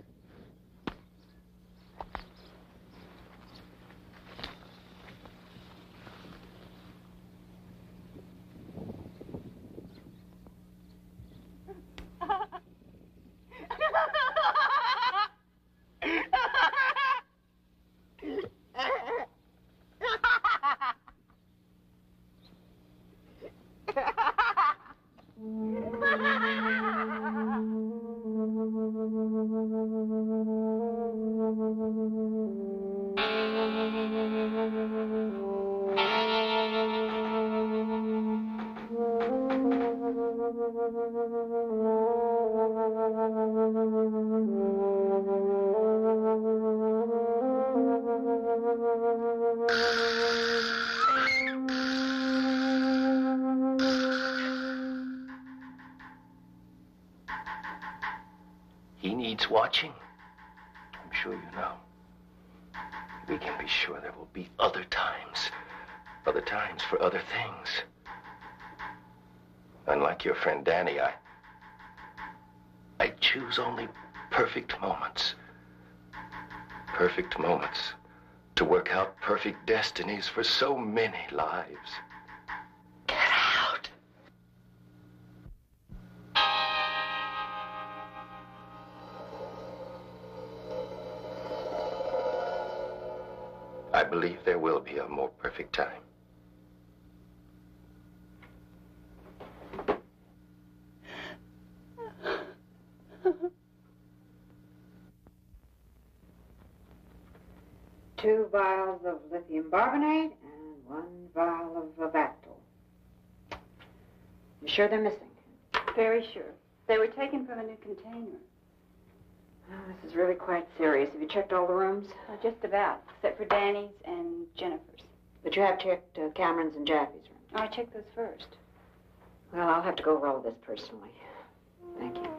He needs watching. I'm sure you know. We can be sure there will be other times. Other times for other things. Unlike your friend Danny, I... I choose only perfect moments. Perfect moments to work out perfect destinies for so many lives. Get out! I believe there will be a more perfect time. Two vials of lithium barbonate and one vial of Vactol. You sure they're missing? Very sure. They were taken from a new container. Oh, this is really quite serious. Have you checked all the rooms? Uh, just about, except for Danny's and Jennifer's. But you have checked uh, Cameron's and Jaffe's room. Oh, I checked those first. Well, I'll have to go roll this personally. Thank you.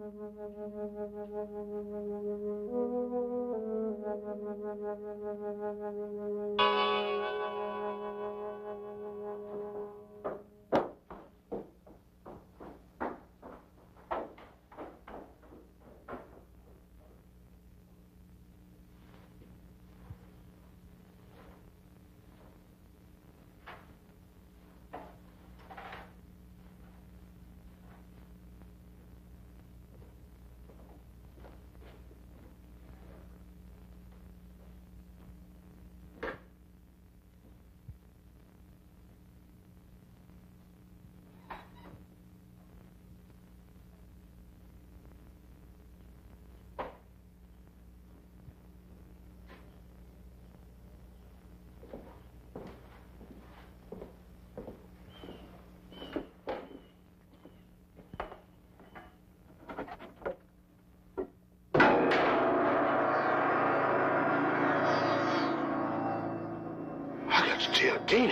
Tell Deanie.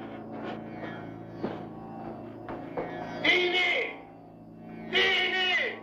Deanie! Deanie!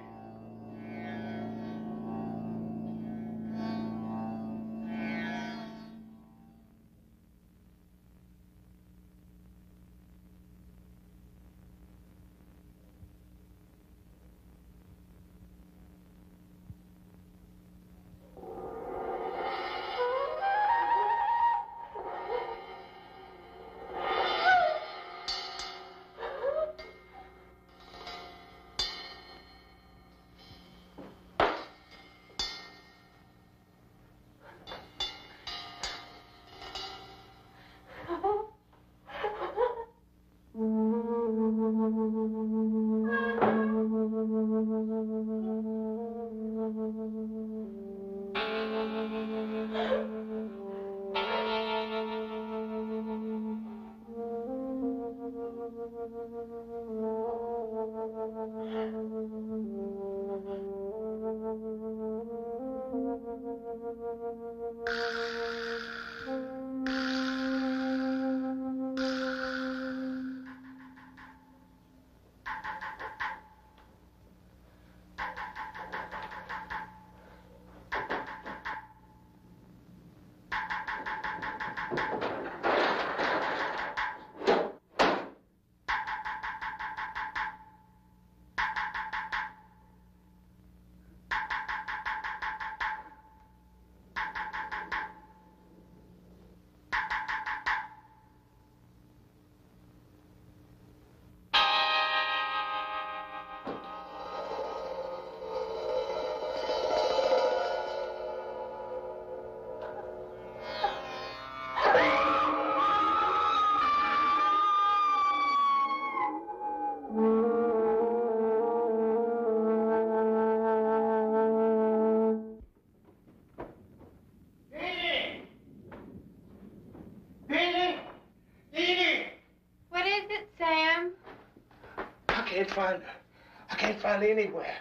I can't find her. I can't find her anywhere.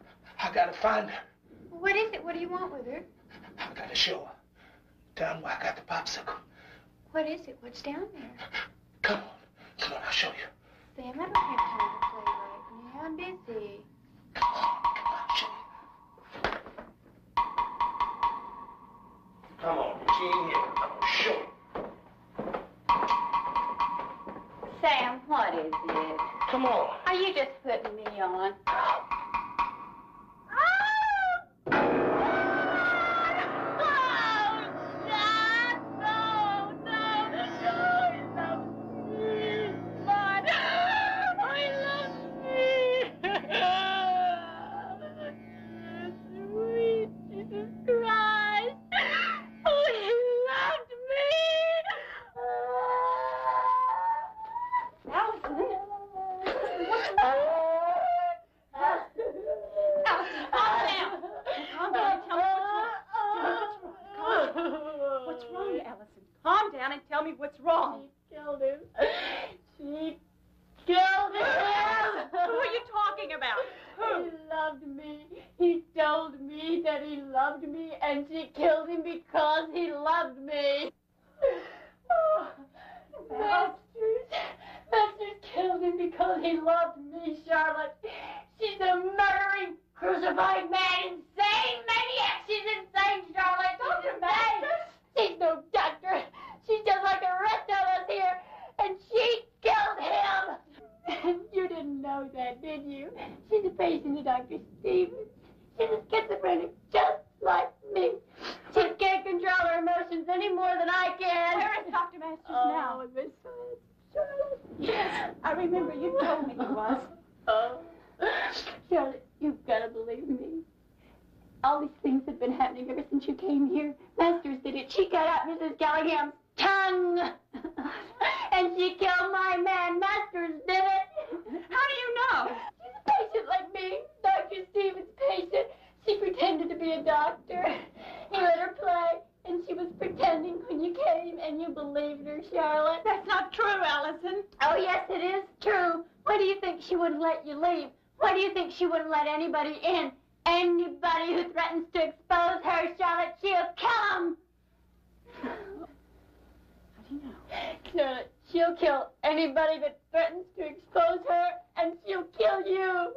I gotta find her. What is it? What do you want with her? I gotta show her. Down where I got the popsicle. What is it? What's down there? Come on. Come on, I'll show you. Sam, I don't have time to play right now. I'm busy. Come on. Come on, I'll show you. Come on. She ain't here. I'm gonna show you. Sam, what is it? Come on. Are you just putting me on? crucified man, insane maniac. She's insane, Charlotte. She's insane. She's no doctor. She's just like the rest of us here. And she killed him. And you didn't know that, did you? She's a patient of Doctor Stephens. She's a schizophrenic just like me. She can't control her emotions any more than I can. Where is Doctor Masters oh, now? Miss Charlotte. Yes, I remember you told me he was. Oh, Charlotte, you've got to believe me. All these things have been happening ever since you came here. Masters did it. She cut out Missus Callagham's tongue. And she killed my man. Masters did it. How do you know? She's a patient like me. Doctor Stephens' patient. She pretended to be a doctor. He let her play, and she was pretending when you came, and you believed her, Charlotte. That's not true, Allison. Oh, yes, it is true. Why do you think she wouldn't let you leave? Why do you think she wouldn't let anybody in? Anybody who threatens to expose her, Charlotte, she'll kill him. How do you know? Charlotte, she'll kill anybody that threatens to expose her, and she'll kill you.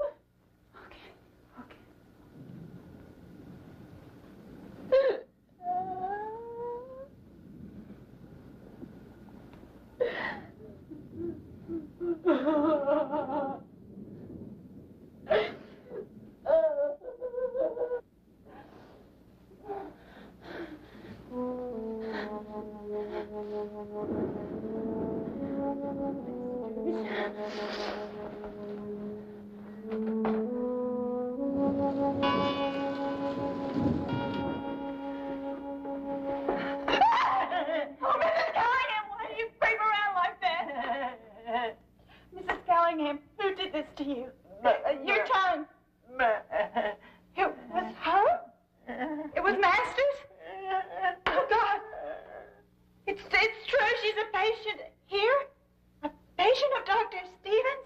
Who did this to you? Uh, your tongue. It was her? It was Masters? Oh, God. It's, it's true. She's a patient here? A patient of Doctor Stephens?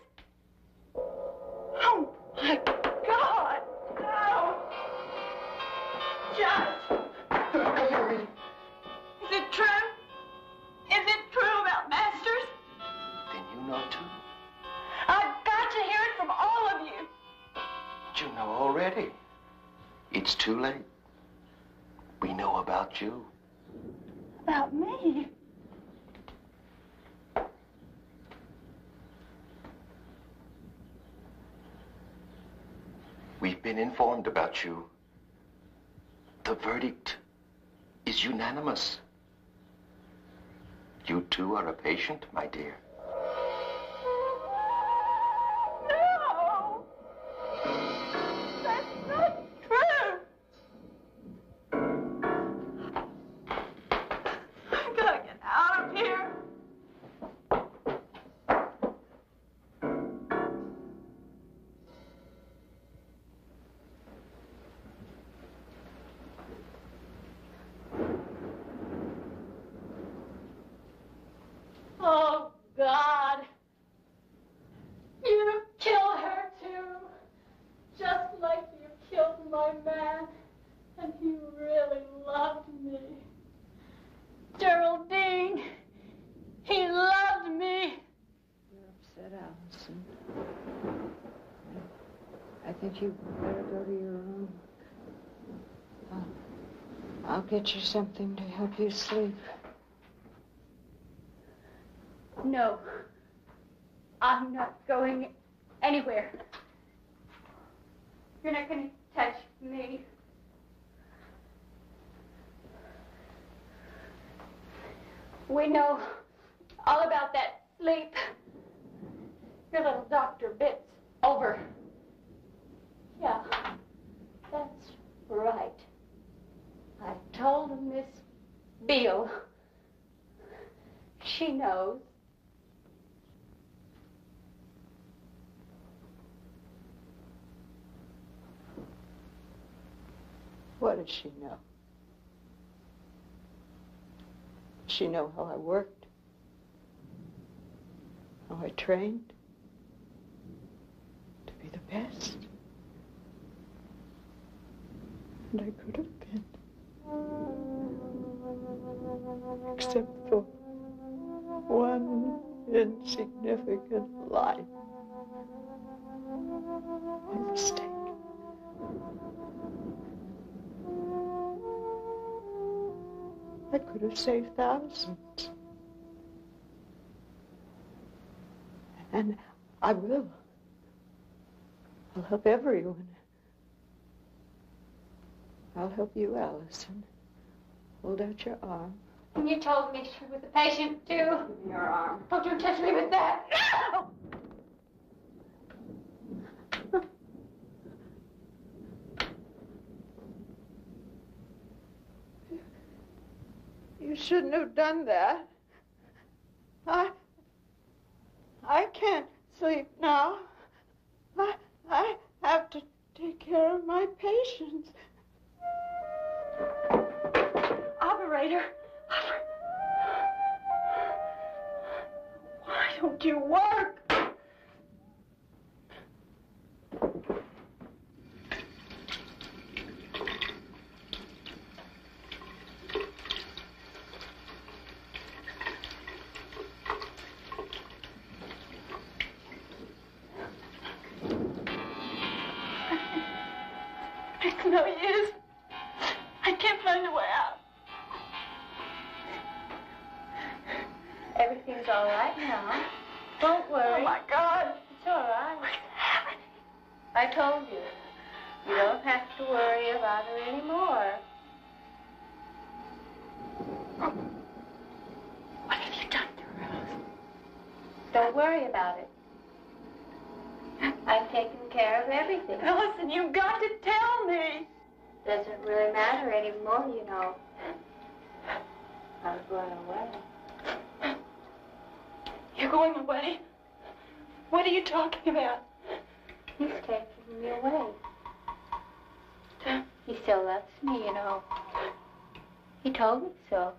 Oh, my God. No. Judge. Is it true? Is it true about Masters? Then you know, too. I've got to hear it from all of you. But you know already. It's too late. We know about you. About me? We've been informed about you. The verdict is unanimous. You too are a patient, my dear. No! That's not true! I gotta get out of here. Oh, God. You killed her, too. Just like you killed my man. And he really loved me. Geraldine, he loved me. You're upset, Allison. I think you better go to your room. I'll, I'll get you something to help you sleep. No. I'm not going anywhere. You're not going to touch me. We know all about that sleep. Your little doctor bit's over. Yeah, that's right. I told Miss Beale. She knows. What did she know? Did she know how I worked? How I trained? To be the best? And I could have been. Except for one insignificant lie. A mistake. I could have saved thousands. And I will. I'll help everyone. I'll help you, Allison. Hold out your arm. And you told me she was a patient, too. Give me your arm. Oh, don't touch me with that. No! You shouldn't have done that. I... I can't sleep now. I... I have to take care of my patients. Operator. Why don't you work? It's no use. I can't find a way out. Everything's all right now. Don't worry. Oh, my God. It's all right. What's happening? I told you. You don't have to worry about her anymore. Oh. What have you done to her? Don't worry about it. I've taken care of everything. Allison, you've got to tell me. Doesn't really matter anymore, you know. I was going away. You're going away? What are you talking about? He's taking me away. He still loves me, you know. He told me so.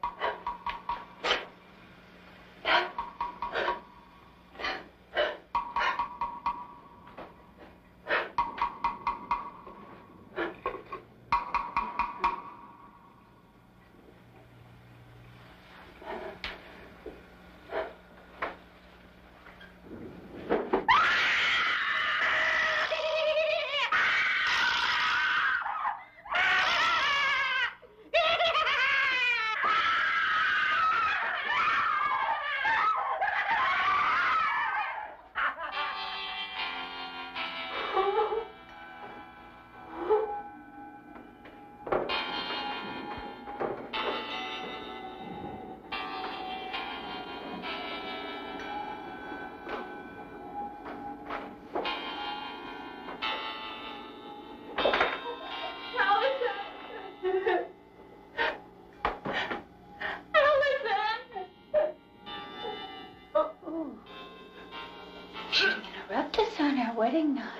Wedding night.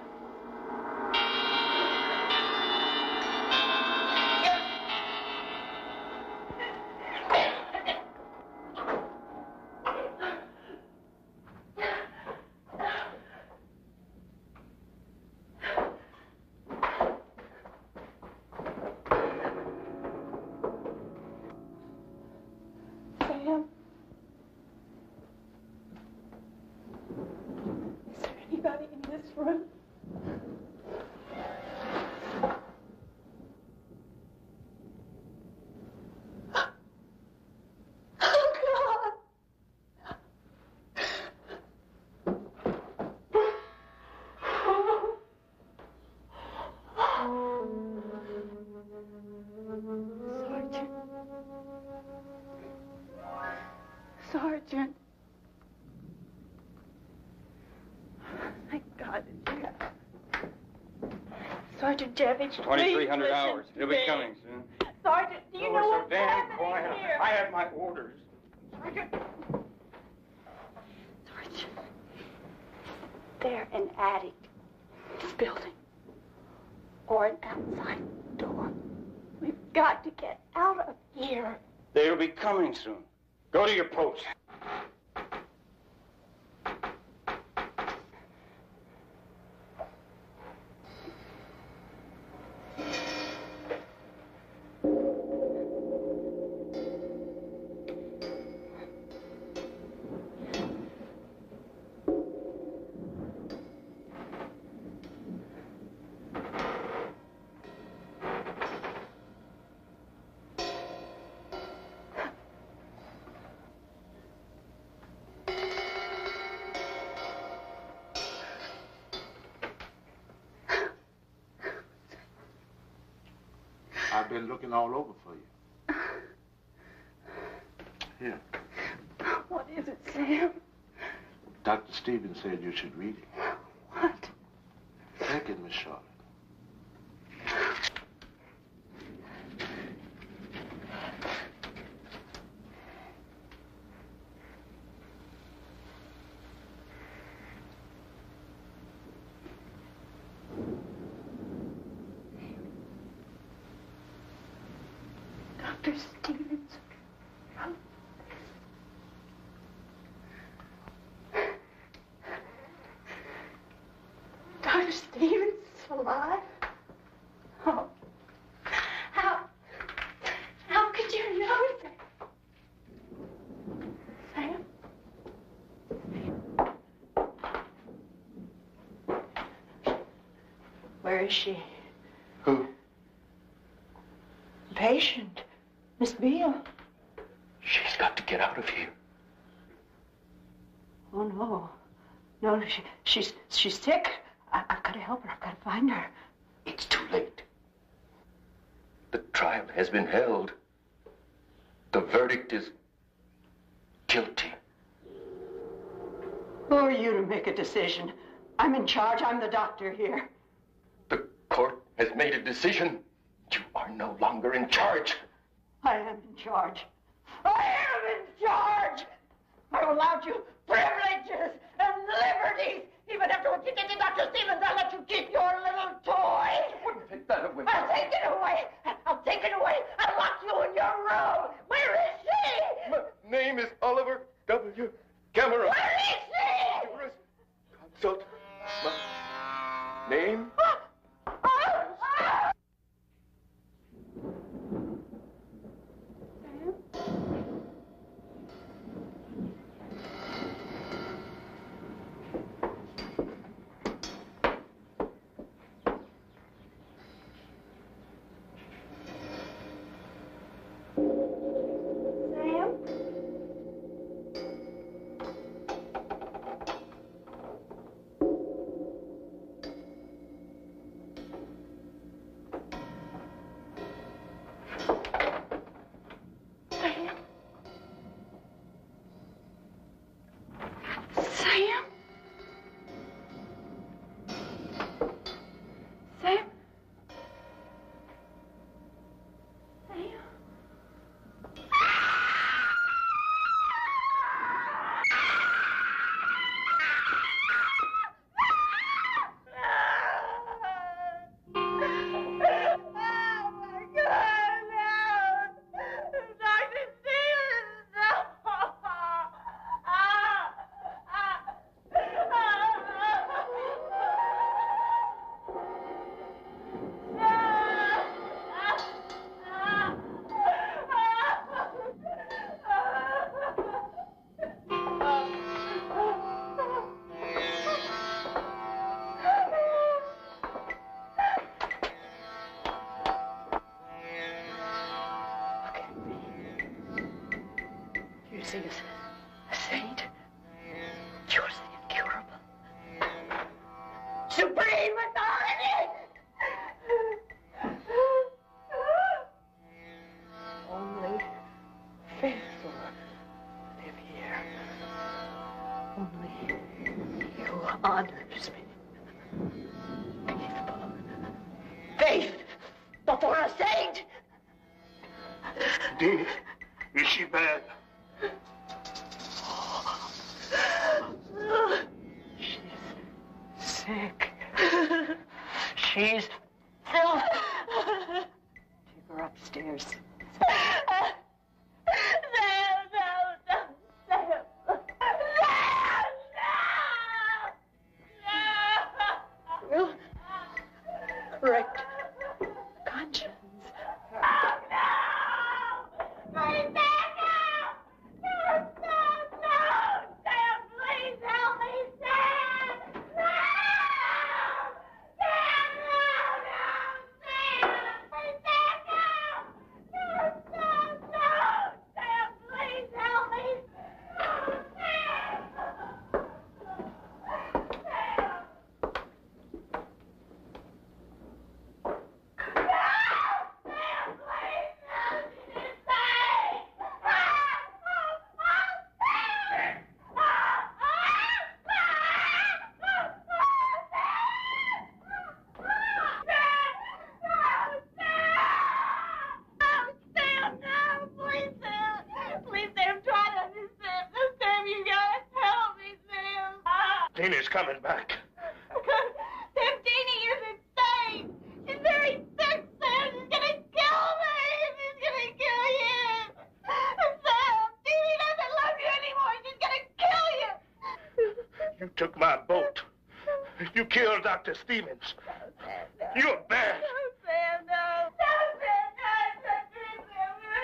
Sam? Is there anybody in this room? Sergeant. Thank God it's here. Sergeant Jevich, twenty-three hundred please hours. listen It'll to be me. coming soon. Sergeant, do you Oh, know so what's damn happening quiet. here? I have my orders. Sergeant. Sergeant. They're an addict. This building. Or an outside door. We've got to get out of here. They'll be coming soon. Go to your post. been looking all over for you. Here. What is it, Sam? Doctor Stephens said you should read it. What? Take it, Miss Charlotte. Doctor Stephens wrote this. Doctor Stephens is alive? Oh. How? How could you know that? Sam? Where is she? Who? The patient. Miss Beale. She's got to get out of here. Oh, no. No, she, she's, she's sick. I, I've got to help her. I've got to find her. It's too late. The trial has been held. The verdict is guilty. Who are you to make a decision? I'm in charge. I'm the doctor here. The court has made a decision. You are no longer in charge. I am in charge. I am in charge! I allowed you privileges and liberties. Even after what you did to Doctor Stephens, I let you keep your little toy. I wouldn't take that away. I'll take it away. I'll take it away. I'll lock you in your room. Where is she? My name is Oliver W. Cameron. Where is she? Consult my name. Is a saint. You're the incurable. Supreme authority! Only faithful live here. Only you honors me. Faithful. Faith before a saint! Deanie, is she bad? She's sick. She's ill. Take her upstairs. Will correct conscience. Oh, no! Bring back out! No, no, no! Sam, please help me, Sam! No! Sam, no, no! Sam, bring back out! No, no, no! Sam, please help me! No, Sam! Sam! Tina's coming back. Sam, Tina is insane. She's very sick, Sam. She's gonna kill me. She's gonna kill you. Sam, Tina doesn't love you anymore. She's gonna kill you. You took my boat. You killed Doctor Stephens. You're bad. No, Sam, no. No, Sam, no. Don't do it,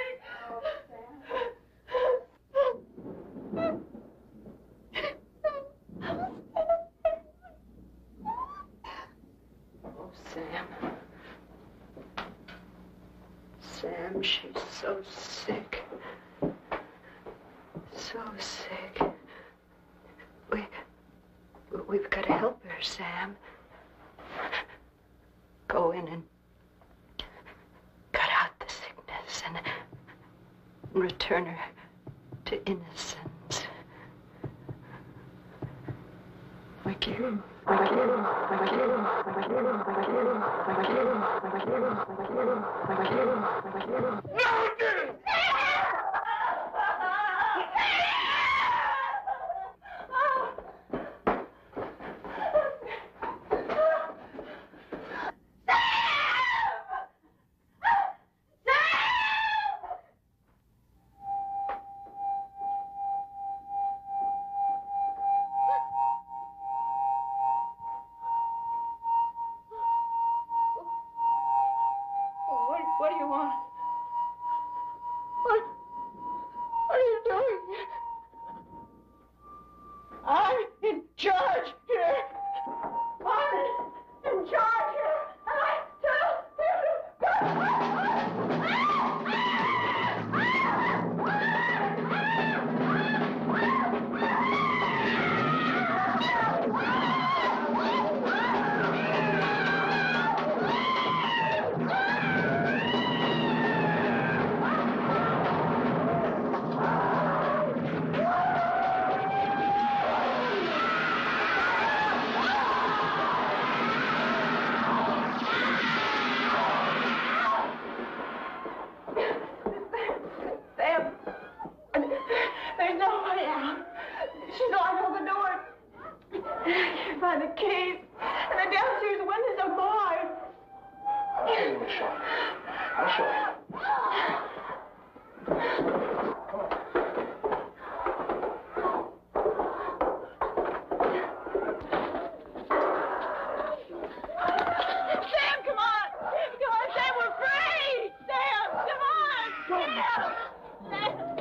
Oh, Sam. Sam, she's so sick. So sick. We, we've got to help her, Sam. Go in and cut out the sickness and return her to innocence. McGhee, McGhee, McGhee, McGhee, McGhee, McGhee, McGhee. No, dear! What, what do you want? What? What are you doing? I'm in charge here. I'm in charge here. And I tell you Sam, there's no way out. She's locked all the doors. I can't find the keys. And the downstairs windows are barred. I'll show you, Miss Shaw. I'll show you. Come on. Sam, come on! Come on, Sam, we're free! Sam, come on! Sam!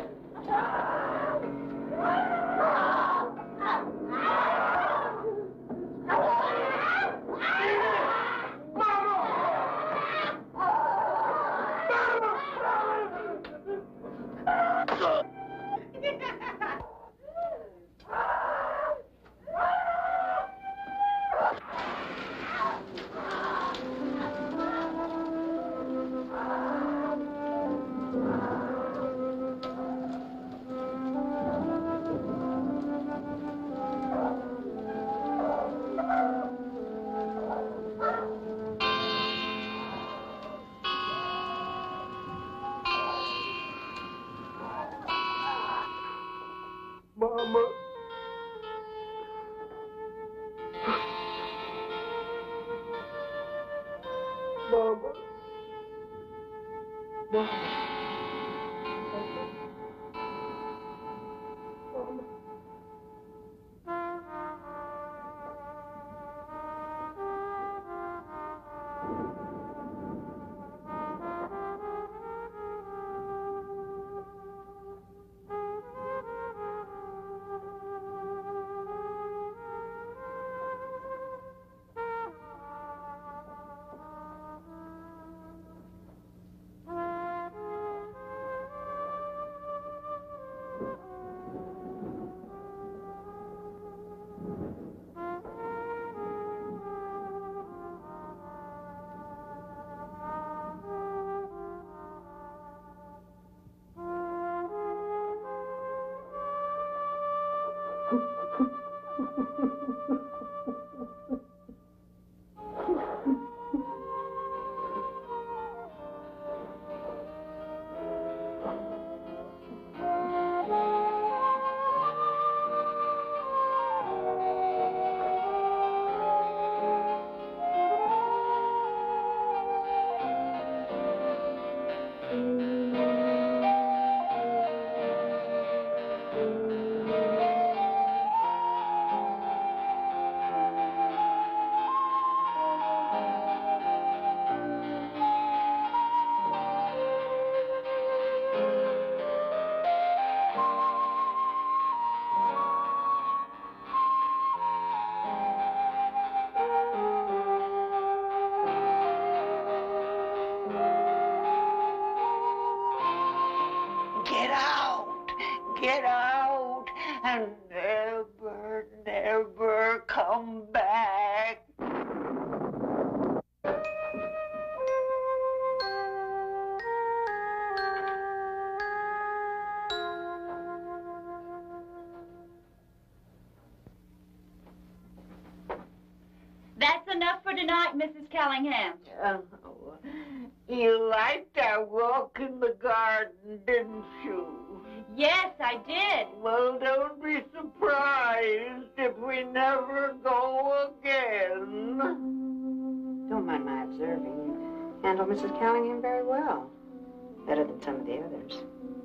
Mama. Mama. Mama. get out and never, never come back. That's enough for tonight, Missus Callingham. Oh, you liked our walk in the garden, didn't you? Yes, I did. Well, don't be surprised if we never go again. Don't mind my observing. You handle Missus Callingham very well. Better than some of the others.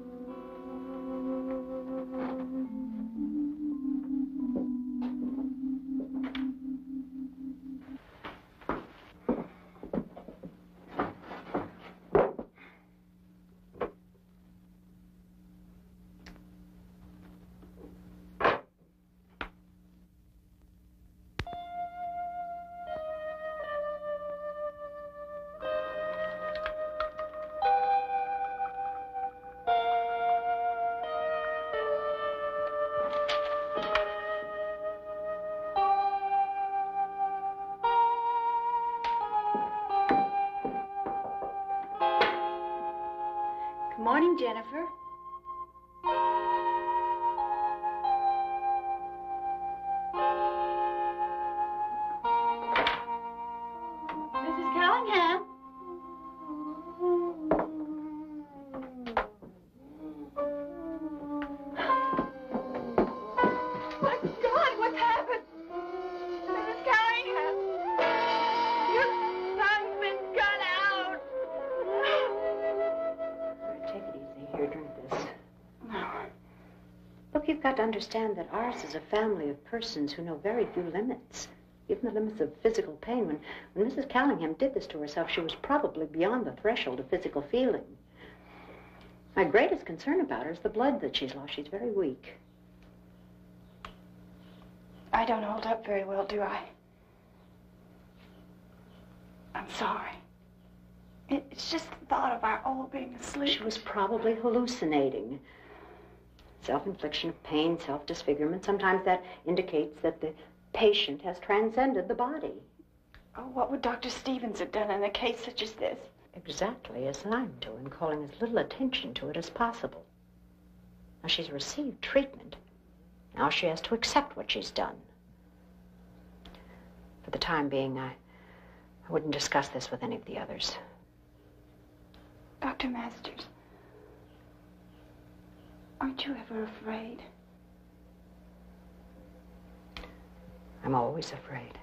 Good morning, Jennifer. Missus Callingham? My God, what's happened? Missus Callingham, your son's been cut out. Take it easy. Here, drink this. Look, you've got to understand that ours is a family of persons who know very few limits. Even the limits of physical pain. When, when Missus Callingham did this to herself, she was probably beyond the threshold of physical feeling. My greatest concern about her is the blood that she's lost. She's very weak. I don't hold up very well, do I? I'm sorry. It- It's just the thought of our all being asleep. She was probably hallucinating. Self-infliction of pain, self-disfigurement, sometimes that indicates that the patient has transcended the body. Oh, what would Doctor Stephens have done in a case such as this? Exactly as I'm doing, calling as little attention to it as possible. Now, she's received treatment. Now she has to accept what she's done. For the time being, I, I wouldn't discuss this with any of the others. Doctor Masters, aren't you ever afraid? I'm always afraid.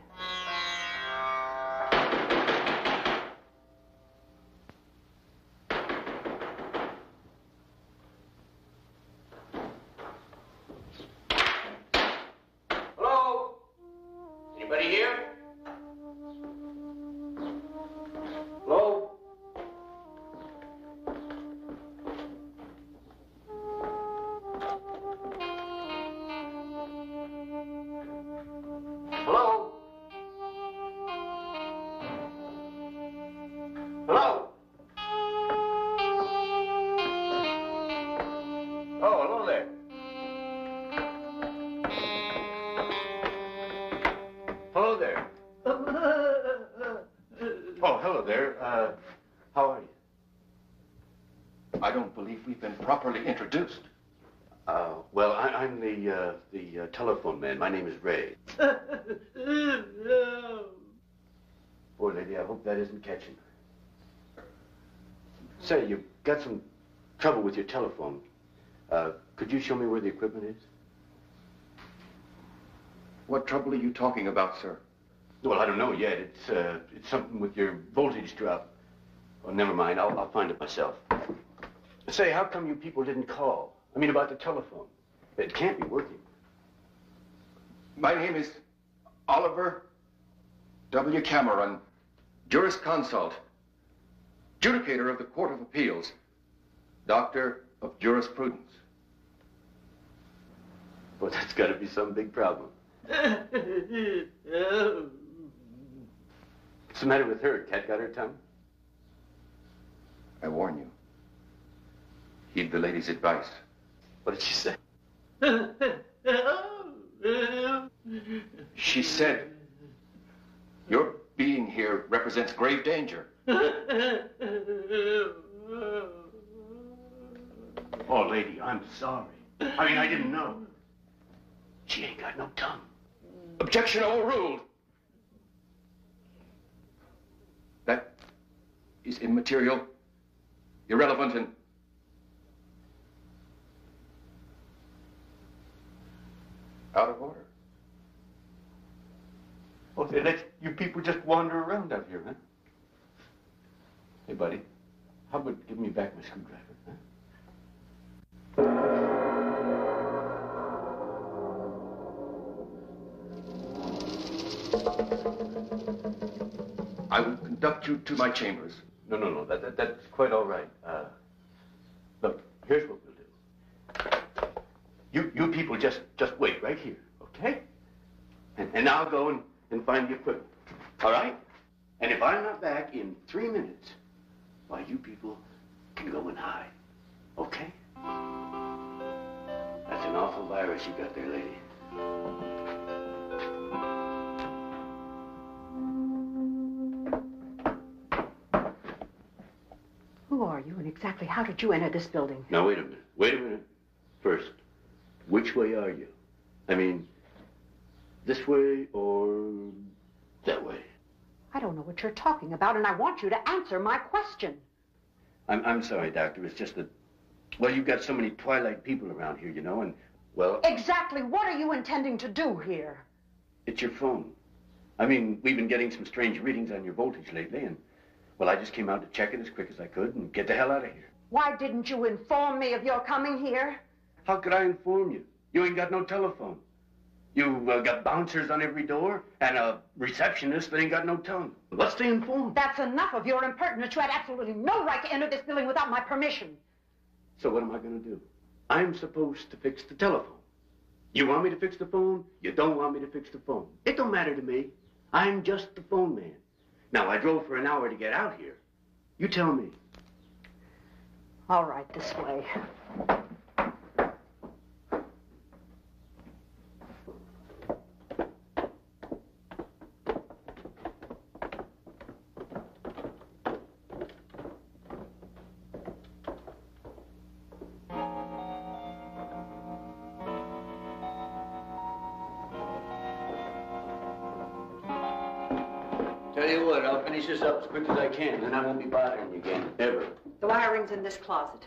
Hello? Anybody here? Hello? Hello? Hello? Oh, hello there. Hello there. Oh, hello there. Uh, how are you? I don't believe we've been properly introduced. Uh, well, I, I'm the, uh, the uh, telephone man. My name is Ray. Poor lady, I hope that isn't catching. Say, you've got some trouble with your telephone. Uh, could you show me where the equipment is? What trouble are you talking about, sir? Well, I don't know yet. It's, uh, it's something with your voltage drop. Oh, never mind. I'll, I'll find it myself. Say, how come you people didn't call? I mean, about the telephone. It can't be working. My name is Oliver W. Cameron, jurisconsult, judicator of the Court of Appeals, doctor of jurisprudence. Well, that's got to be some big problem. What's the matter with her? Cat got her tongue? I warn you. Heed the lady's advice. What did she say? She said, your being here represents grave danger. Oh, lady, I'm sorry. I mean, I didn't know. She ain't got no tongue. Objection overruled. That is immaterial, irrelevant, and out of order. Oh, they let you people just wander around out here, huh? Hey, buddy, how about give me back my screwdriver, huh? I will conduct you to my chambers. No, no, no, that, that, that's quite all right. Uh, look, here's what we'll do. You, you people just, just wait right here, okay? And, and I'll go and, and find the equipment, all right? And if I'm not back in three minutes, why, you people can go and hide, okay? That's an awful virus you got there, lady. Who are you, and exactly how did you enter this building? Now, wait a minute. Wait a minute. First, which way are you? I mean, this way or that way? I don't know what you're talking about, and I want you to answer my question. I'm, I'm sorry, Doctor. It's just that, well, you've got so many Twilight people around here, you know, and, well... Exactly what are you intending to do here? It's your phone. I mean, we've been getting some strange readings on your voltage lately, and, well, I just came out to check it as quick as I could and get the hell out of here. Why didn't you inform me of your coming here? How could I inform you? You ain't got no telephone. You've uh, got bouncers on every door and a receptionist that ain't got no tongue. What's to inform? That's enough of your impertinence. You had absolutely no right to enter this building without my permission. So what am I going to do? I'm supposed to fix the telephone. You want me to fix the phone? You don't want me to fix the phone. It don't matter to me. I'm just the phone man. Now, I drove for an hour to get out here. You tell me. All right, this way. Tell you what, I'll finish this up as quick as I can, then I won't be bothering you again, ever. The wiring's in this closet.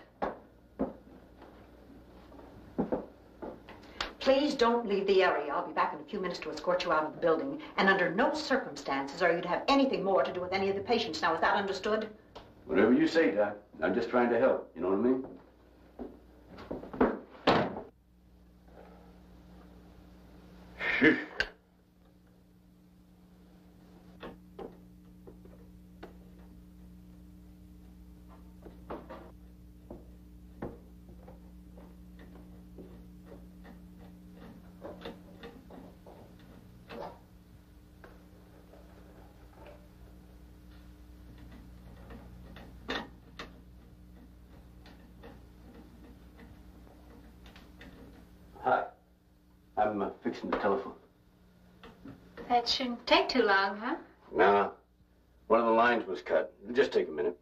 Please don't leave the area. I'll be back in a few minutes to escort you out of the building. And under no circumstances are you to have anything more to do with any of the patients. Now, is that understood? Whatever you say, Doc. I'm just trying to help. You know what I mean? Phew. Hi. I'm uh, fixing the telephone. That shouldn't take too long, huh? No. One of the lines was cut. It'll just take a minute.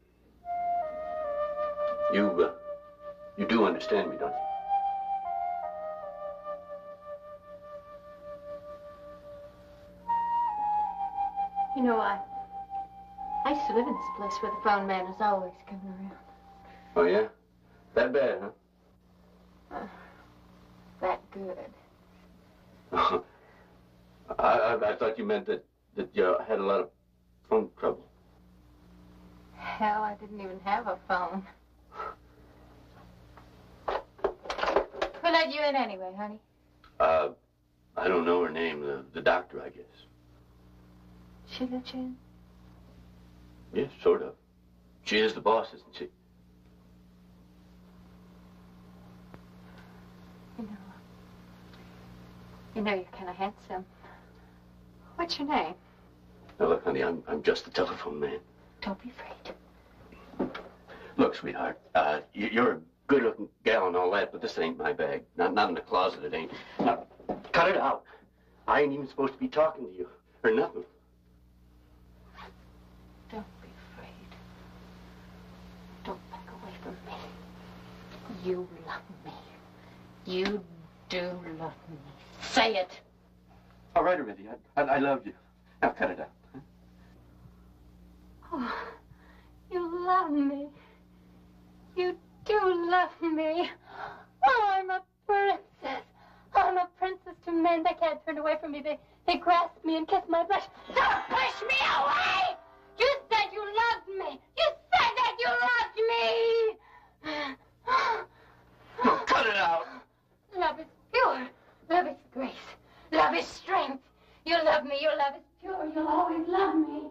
You, uh, you do understand me, don't you? You know, I... I used to live in this place where the phone man was always coming around. Oh, yeah? That bad, huh? Uh, that good. I, I, I thought you meant that, that you had a lot of phone trouble. Hell, I didn't even have a phone. Who let you in anyway, honey? Uh, I don't know her name. The, the doctor, I guess. She let you in? Yes, sort of. She is the boss, isn't she? You know, you know you're kind of handsome. What's your name? Now, look, honey, I'm, I'm just the telephone man. Don't be afraid. Look, sweetheart, uh, you, you're good-looking gal and all that, but this ain't my bag. Not, not in the closet, it ain't. Now, cut it out. I ain't even supposed to be talking to you, or nothing. Don't be afraid. Don't back away from me. You love me. You do love me. Say it. All right, Olivia, I, I, I love you. Now, cut it out. Huh? Oh, you love me. You do love me. Oh, I'm a princess. I'm a princess to men. They can't turn away from me. They, they grasp me and kiss my flesh. Don't push me away! You said you loved me. You said that you loved me. No, cut it out. Love is pure. Love is grace. Love is strength. You love me. Your love is pure. You'll always love me.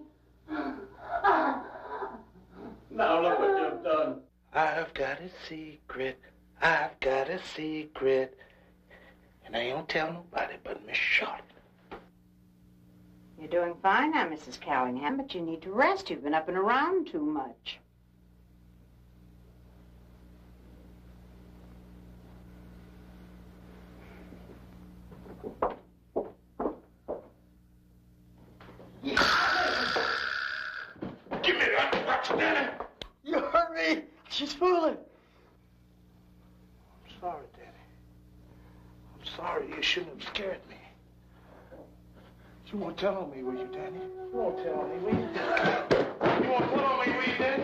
Now look what you've done. I've got a secret. I've got a secret. And I don't tell nobody but Miss Charlotte. You're doing fine now, Missus Callingham, but you need to rest. You've been up and around too much. Give me that watch, Danny. You hurry. She's fooling. I'm sorry, Danny. I'm sorry. You shouldn't have scared me. You won't tell on me, will you, Danny? You won't tell on me, will you, Danny? You won't tell on me, will you, Danny?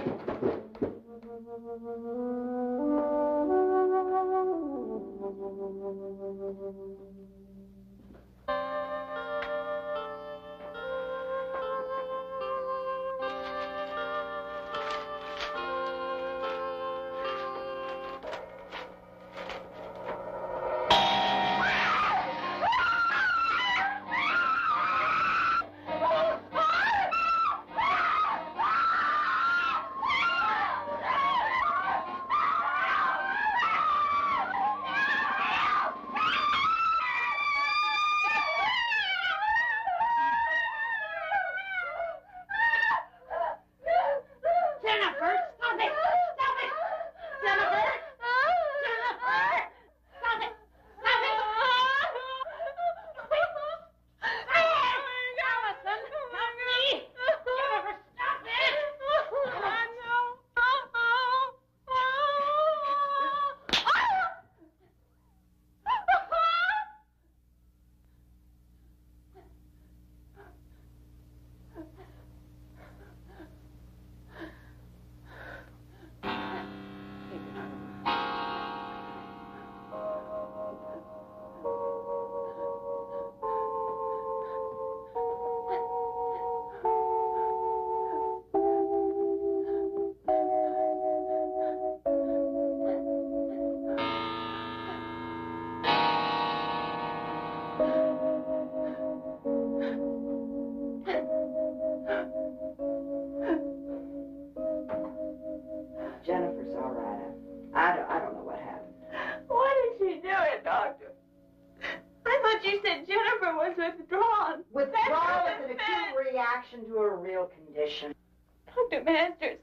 Jennifer's all right. I don't, I don't know what happened. Why did she do it, Doctor? I thought you said Jennifer was withdrawn. Withdrawal is an acute reaction to a real condition. Doctor Masters,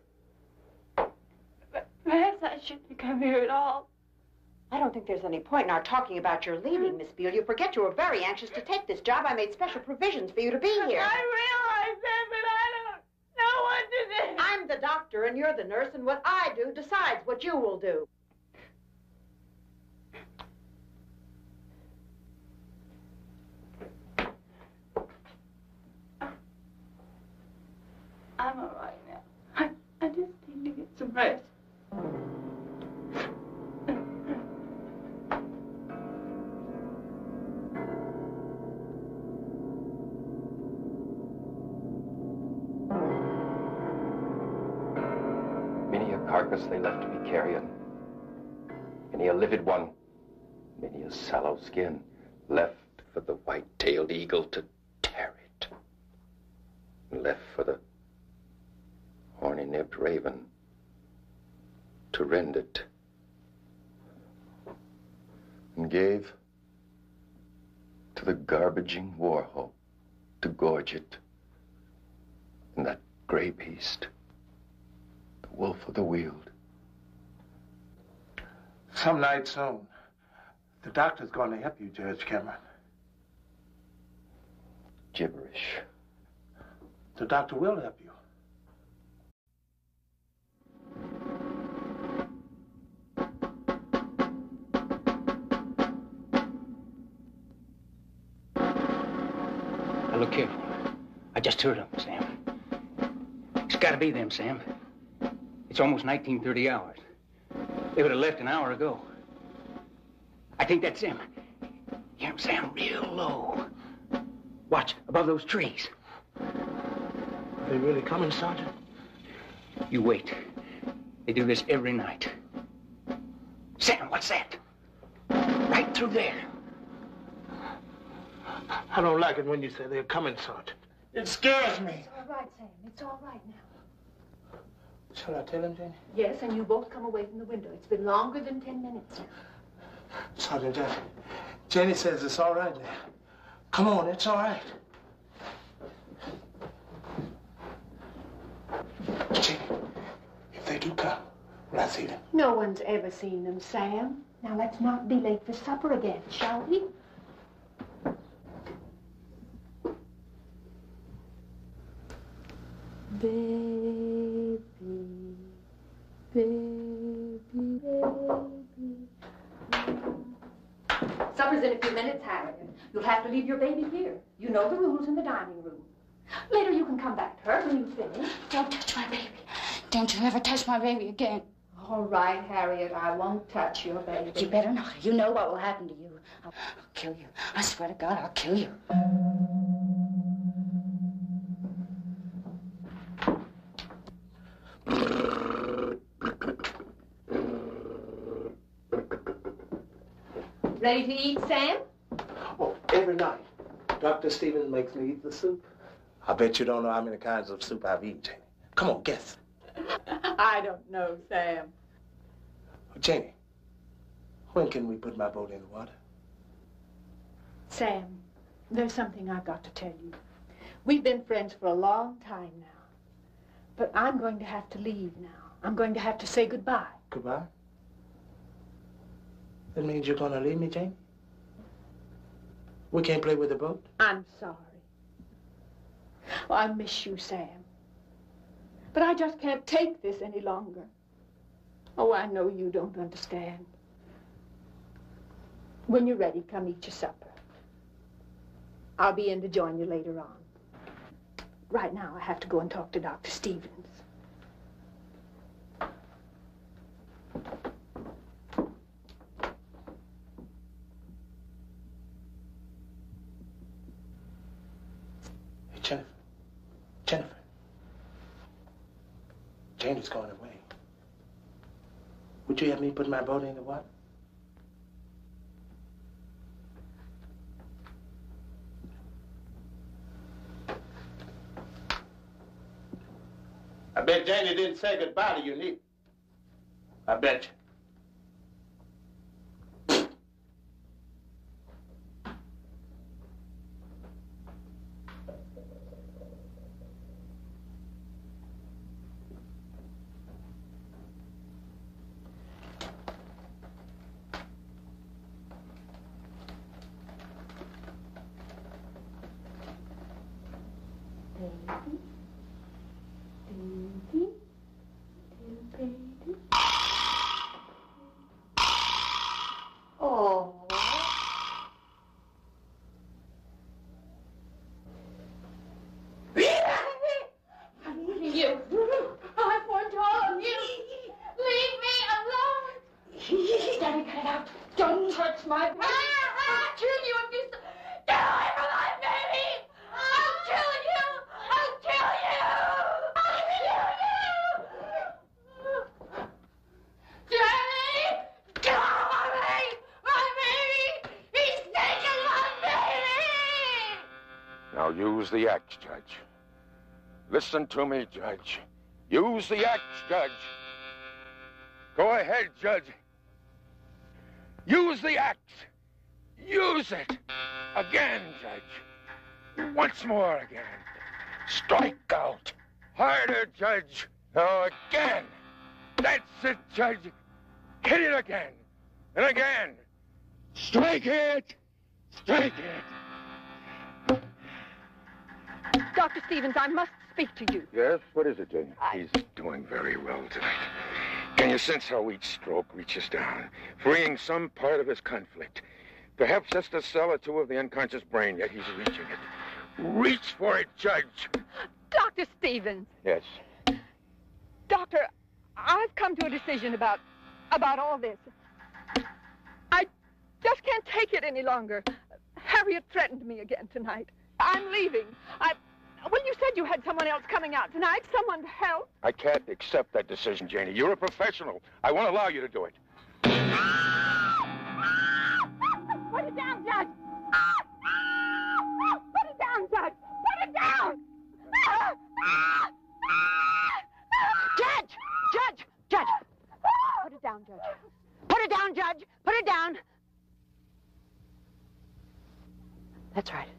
perhaps I shouldn't come here at all. I don't think there's any point in our talking about your leaving, Miss Beale. You forget you were very anxious to take this job. I made special provisions for you to be here. I realize that, but I don't know what to do. I'm the doctor and you're the nurse, and what I do decides what you will do. I'm all right now. I, I just need to get some rest. Many a carcass they left to be carrion, many a livid one, many a sallow skin, left for the white-tailed eagle to tear it, and left for the horny-nibbed raven to rend it, and gave to the garbaging warhole to gorge it, and that gray beast, the wolf of the weald, Some night soon. The doctor's going to help you, Judge Cameron. Gibberish. The doctor will help you. Now look careful. I just heard them, Sam. It's gotta be them, Sam. It's almost nineteen thirty hours. They would have left an hour ago. I think that's them. Hear them, Sam, real low. Watch, above those trees. Are they really coming, Sergeant? You wait. They do this every night. Sam, what's that? Right through there. I don't like it when you say they're coming, Sergeant. It scares me. It's all right, Sam. It's all right now. Shall I tell him, Jenny? Yes, and you both come away from the window. It's been longer than ten minutes now. Sergeant, Jenny, Jenny says it's all right now. Come on, it's all right. Jenny, if they do come, will I see them? No one's ever seen them, Sam. Now let's not be late for supper again, shall we? Baby, baby, baby. Supper's in a few minutes, Harriet. You'll have to leave your baby here. You know the rules in the dining room. Later you can come back to her when you finish. Don't touch my baby. Don't you ever touch my baby again. All right, Harriet, I won't touch your baby. You better not. You know what will happen to you. I'll, I'll kill you. I swear to God, I'll kill you. Ready to eat, Sam? Oh, every night. Doctor Stephens makes me eat the soup. I bet you don't know how many kinds of soup I've eaten, Janie. Come on, guess. I don't know, Sam. Oh, Janie, when can we put my boat in the water? Sam, there's something I've got to tell you. We've been friends for a long time now. But I'm going to have to leave now. I'm going to have to say goodbye. Goodbye? That means you're going to leave me, Janie? We can't play with the boat? I'm sorry. Well, I miss you, Sam. But I just can't take this any longer. Oh, I know you don't understand. When you're ready, come eat your supper. I'll be in to join you later on. Right now, I have to go and talk to Doctor Stephens. Hey, Jennifer. Jennifer. Janie's going away. Would you help me put my boat in the water? I bet Janie didn't say goodbye to you, neither. I bet you. Use the axe, Judge. Listen to me, Judge. Use the axe, Judge. Go ahead, Judge. Use the axe. Use it. Again, Judge. Once more again. Strike out. Harder, Judge. Now again. That's it, Judge. Hit it again. and again. Strike it! Strike it! Doctor Stephens, I must speak to you. Yes? What is it, Jane? I... He's doing very well tonight. Can you sense how each stroke reaches down, freeing some part of his conflict? Perhaps just a cell or two of the unconscious brain, yet he's reaching it. Reach for it, Judge. Doctor Stephens. Yes. Doctor, I've come to a decision about about all this. I just can't take it any longer. Harriet threatened me again tonight. I'm leaving. I... Well, you said you had someone else coming out tonight, someone to help. I can't accept that decision, Janie. You're a professional. I won't allow you to do it. Put it down, Judge. Put it down, Judge. Put it down. Judge! Judge! Judge! Put it down, Judge. Put it down, Judge. Put it down. That's right.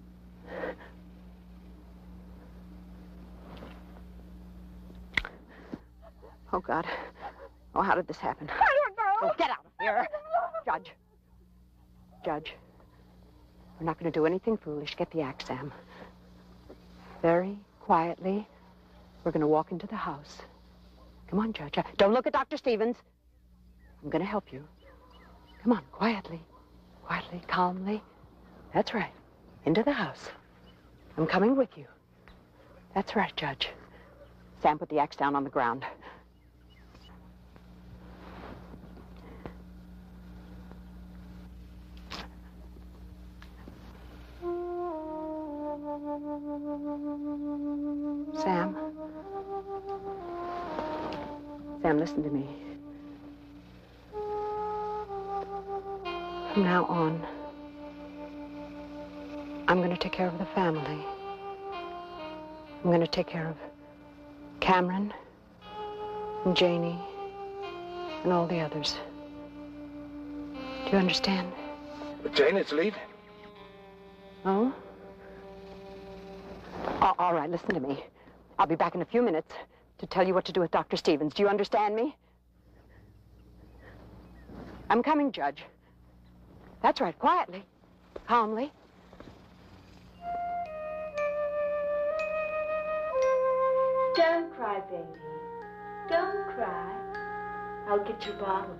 Oh, God. Oh, how did this happen? I don't know. Oh, get out of here. Judge. Judge. We're not going to do anything foolish. Get the axe, Sam. Very quietly, we're going to walk into the house. Come on, Judge. Don't look at Doctor Stephens. I'm going to help you. Come on, quietly. Quietly, calmly. That's right. Into the house. I'm coming with you. That's right, Judge. Sam, put the axe down on the ground. Sam. Sam, listen to me. From now on, I'm going to take care of the family. I'm going to take care of Cameron and Janie and all the others. Do you understand? But Janie's leaving. Oh? Oh, all right, listen to me. I'll be back in a few minutes to tell you what to do with Doctor Stephens. Do you understand me? I'm coming, Judge. That's right, quietly, calmly. Don't cry, baby. Don't cry. I'll get your bottle.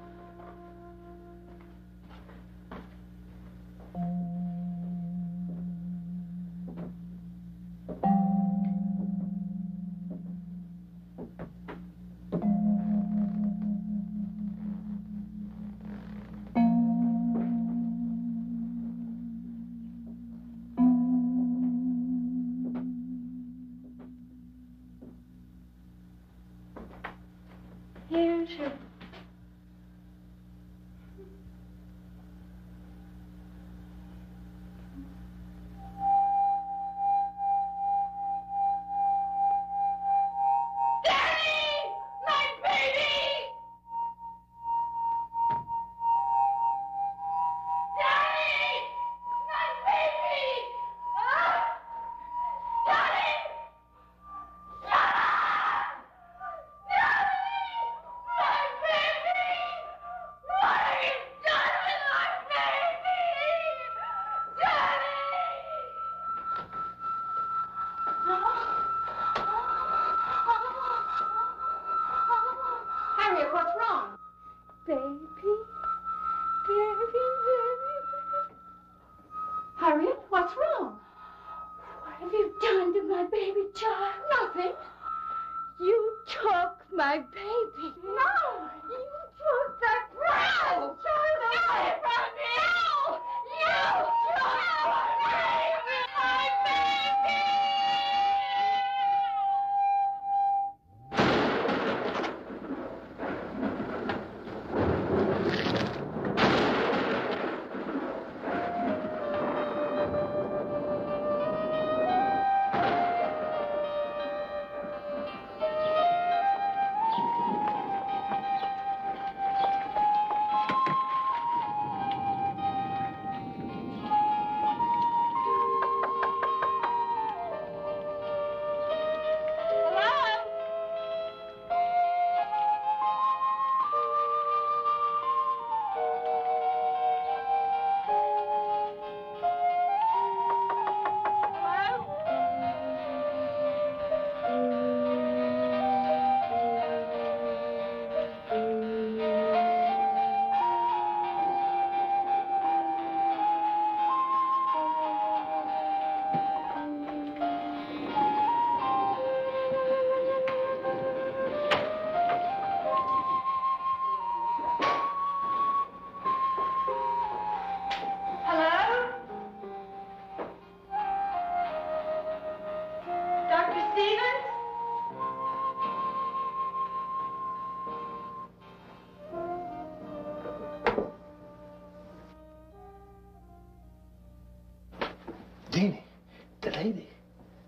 Here's your...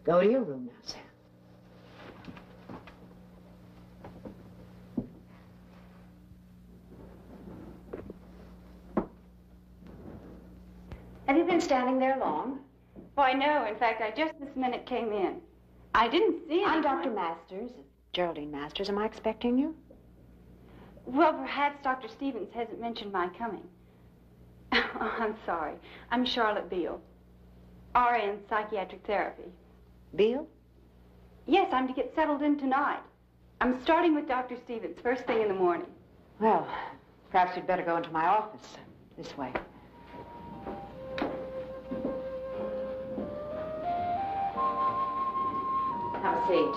Go to your room now, Sam. Have you been standing there long? Why, no. In fact, I just this minute came in. I didn't see anyone. I'm Doctor Masters, Geraldine Masters. Am I expecting you? Well, perhaps Doctor Stephens hasn't mentioned my coming. Oh, I'm sorry. I'm Charlotte Beale, R N Psychiatric Therapy. Beale? Yes, I'm to get settled in tonight. I'm starting with Doctor Stephens first thing in the morning. Well, perhaps you'd better go into my office. This way. Have a seat.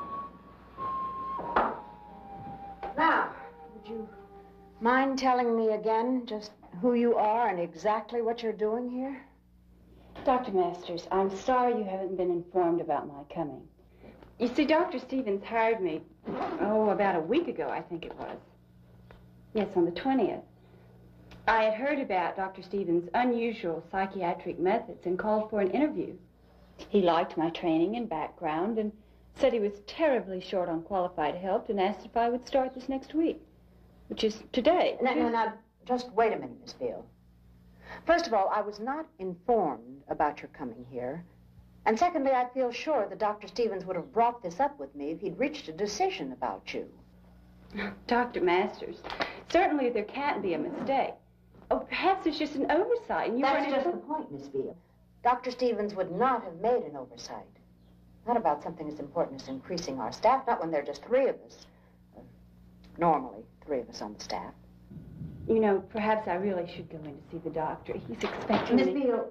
Now, would you mind telling me again just who you are and exactly what you're doing here? Doctor Masters, I'm sorry you haven't been informed about my coming. You see, Doctor Stephens hired me, oh, about a week ago, I think it was. Yes, on the twentieth. I had heard about Doctor Stephens' unusual psychiatric methods and called for an interview. He liked my training and background and said he was terribly short on qualified help and asked if I would start this next week, which is today. No, no, no, just wait a minute, Miss Beale. First of all, I was not informed about your coming here. And secondly, I feel sure that Doctor Stephens would have brought this up with me if he'd reached a decision about you. Doctor Masters, certainly there can't be a mistake. Oh, perhaps it's just an oversight. And you That's weren't just the point, Miss Beale. Doctor Stephens would not have made an oversight. Not about something as important as increasing our staff, not when there are just three of us. Uh, normally, three of us on the staff. You know, perhaps I really should go in to see the doctor. He's expecting Miss me. Beale,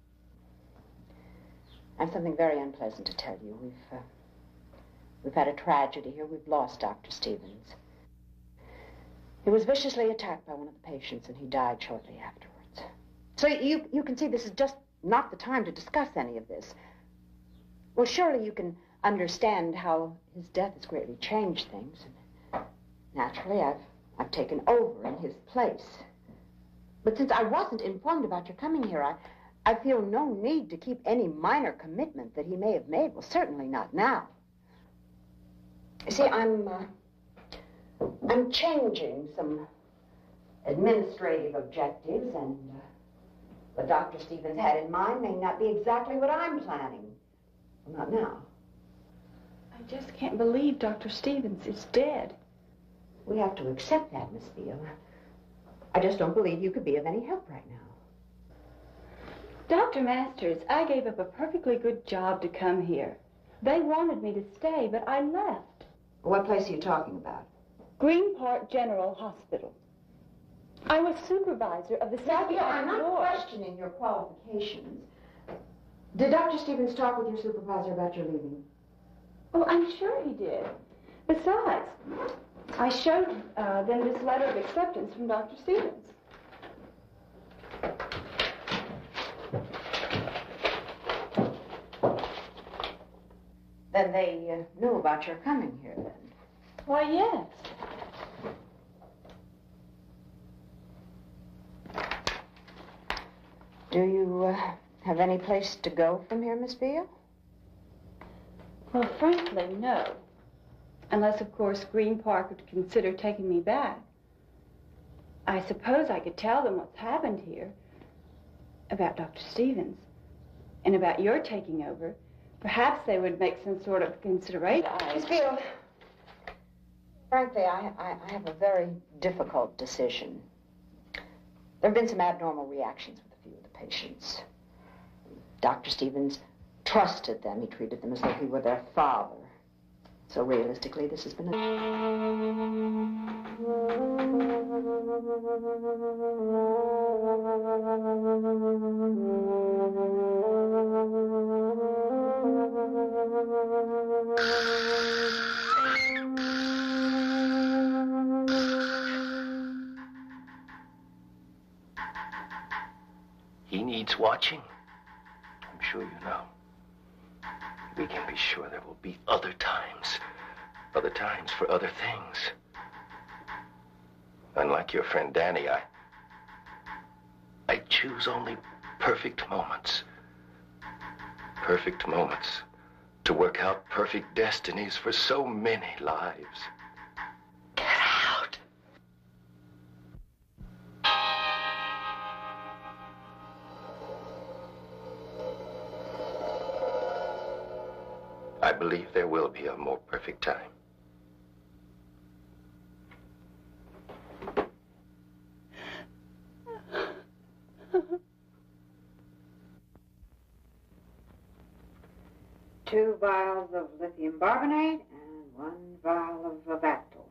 I have something very unpleasant to tell you. We've, uh, we've had a tragedy here. We've lost Doctor Stephens. He was viciously attacked by one of the patients, and he died shortly afterwards. So you, you can see this is just not the time to discuss any of this. Well, surely you can understand how his death has greatly changed things. And naturally, I've, I've taken over in his place. But since I wasn't informed about your coming here, I, I feel no need to keep any minor commitment that he may have made. Well, certainly not now. You see, I'm, uh, I'm changing some administrative objectives, and uh, what Doctor Stephens had in mind may not be exactly what I'm planning. Well, not now. I just can't believe Doctor Stephens is dead. We have to accept that, Miss Beale. I just don't believe you could be of any help right now. Doctor Masters, I gave up a perfectly good job to come here. They wanted me to stay, but I left. What place are you talking about? Green Park General Hospital. I was supervisor of the psychiatric I'm not ward. questioning your qualifications. Did Doctor Stephens talk with your supervisor about your leaving? Oh, I'm sure he did. Besides, I showed uh, them this letter of acceptance from Doctor Stephens. Then they uh, knew about your coming here, then? Why, yes. Do you uh, have any place to go from here, Miss Beale? Well, frankly, no. Unless, of course, Green Park would consider taking me back. I suppose I could tell them what's happened here. About Doctor Stephens. And about your taking over. Perhaps they would make some sort of consideration. Miss Beale, frankly, I, I, I have a very difficult decision. There have been some abnormal reactions with a few of the patients. Doctor Stephens trusted them. He treated them as though he were their father. So realistically, this has been a... He needs watching. I'm sure you know. We can be sure there will be other times. Other times for other things. Unlike your friend Danny, I... I choose only perfect moments. Perfect moments to work out perfect destinies for so many lives. Get out. I believe there will be a more perfect time. Two vials of lithium barbonate and one vial of Vactal.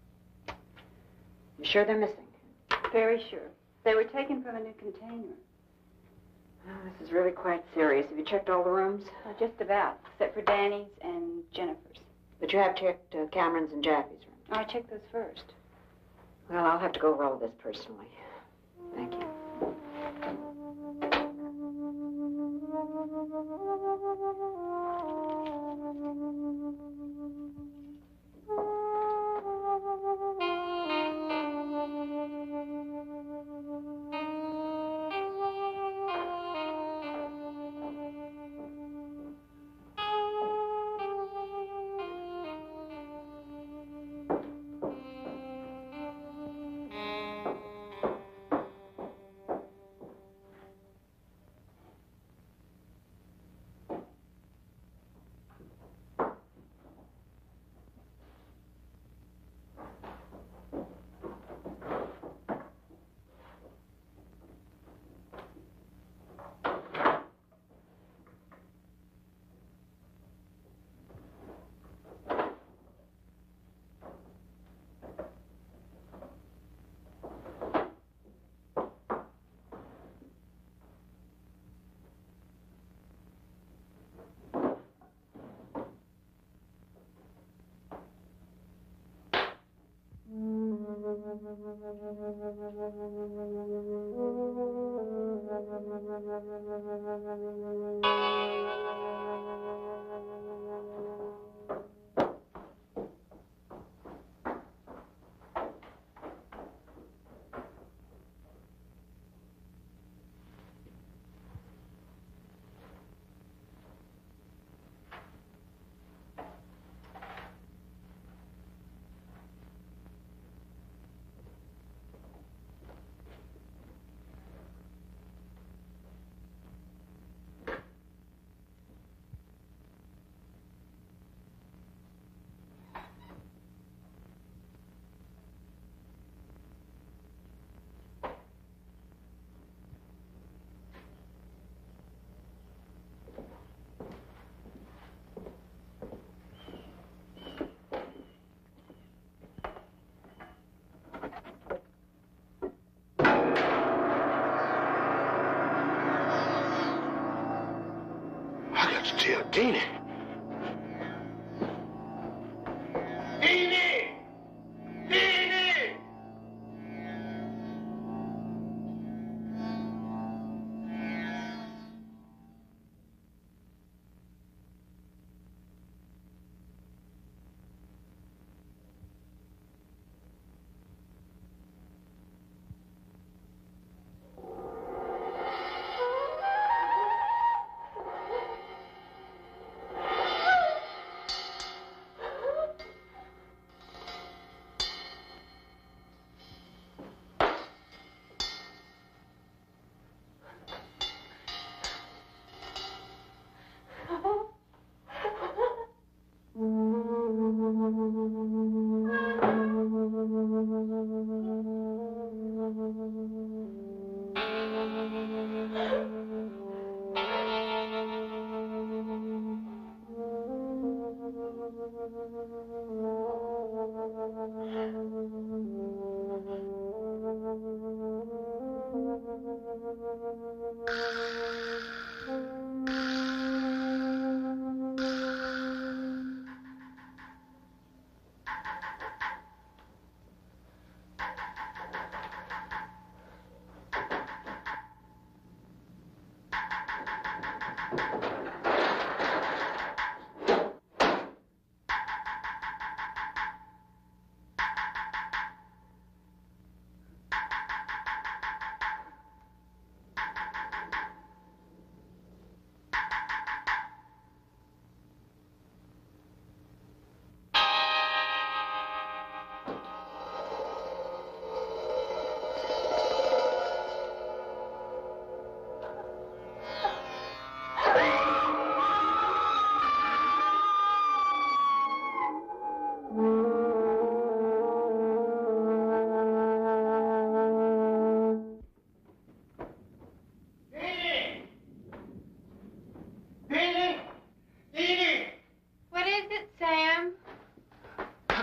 You sure they're missing? Very sure. They were taken from a new container. Oh, this is really quite serious. Have you checked all the rooms? Uh, just about, except for Danny's and Jennifer's. But you have checked uh, Cameron's and Jackie's room. I checked those first. Well, I'll have to go over all of this personally. Thank you. Still, Deanie. Deanie! Deanie!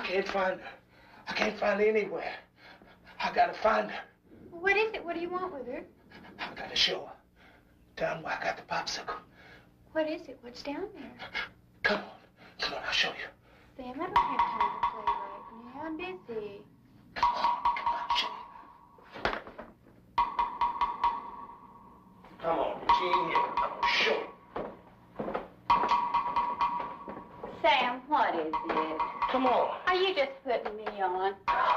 can't find her. I can't find her anywhere. I gotta find her. What is it? What do you want with her? I gotta show her. Down where I got the popsicle. What is it? What's down there? Come on. Come on, I'll show you. Sam, I don't have time to play right now. I'm busy. Come on, come on, I'll show you. Come on, she ain't here. I'm gonna show you. Sam, what is it? Come on. Are you just putting me on?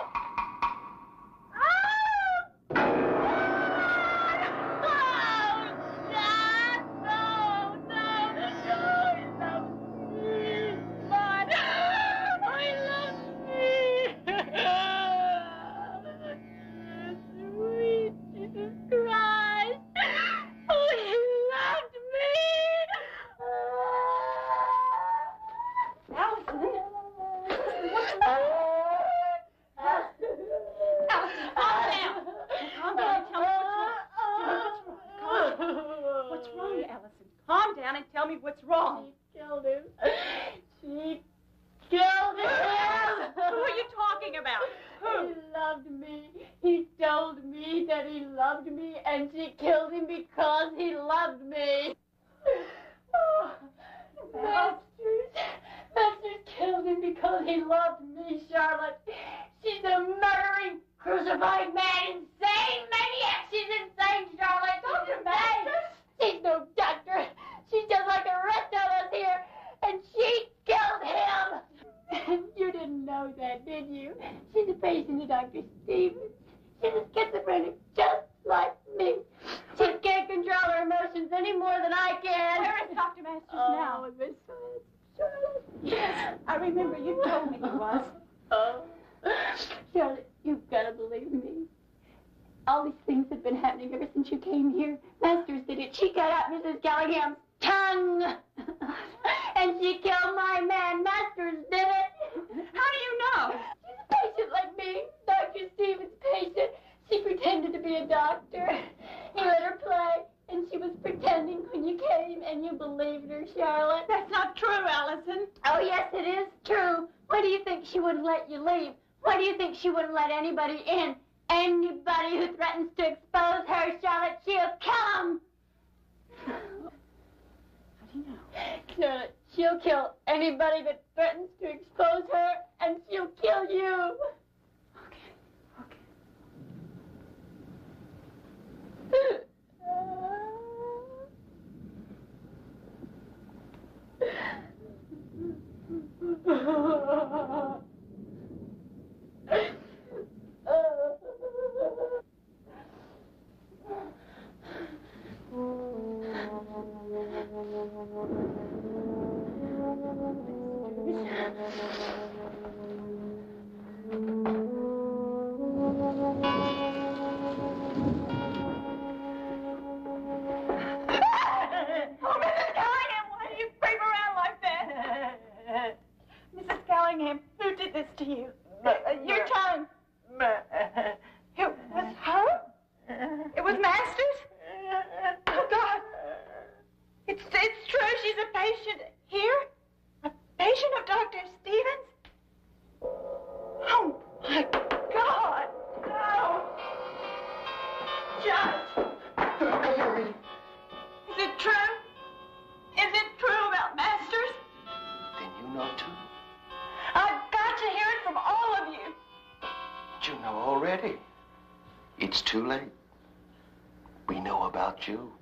You.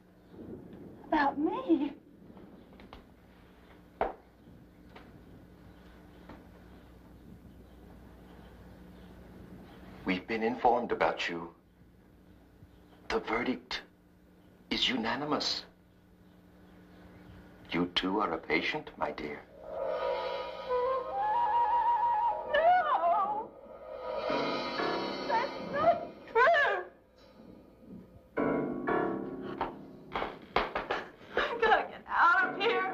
About me? We've been informed about you. The verdict is unanimous. You too are a patient, my dear. No! That's not true! I gotta get out of here.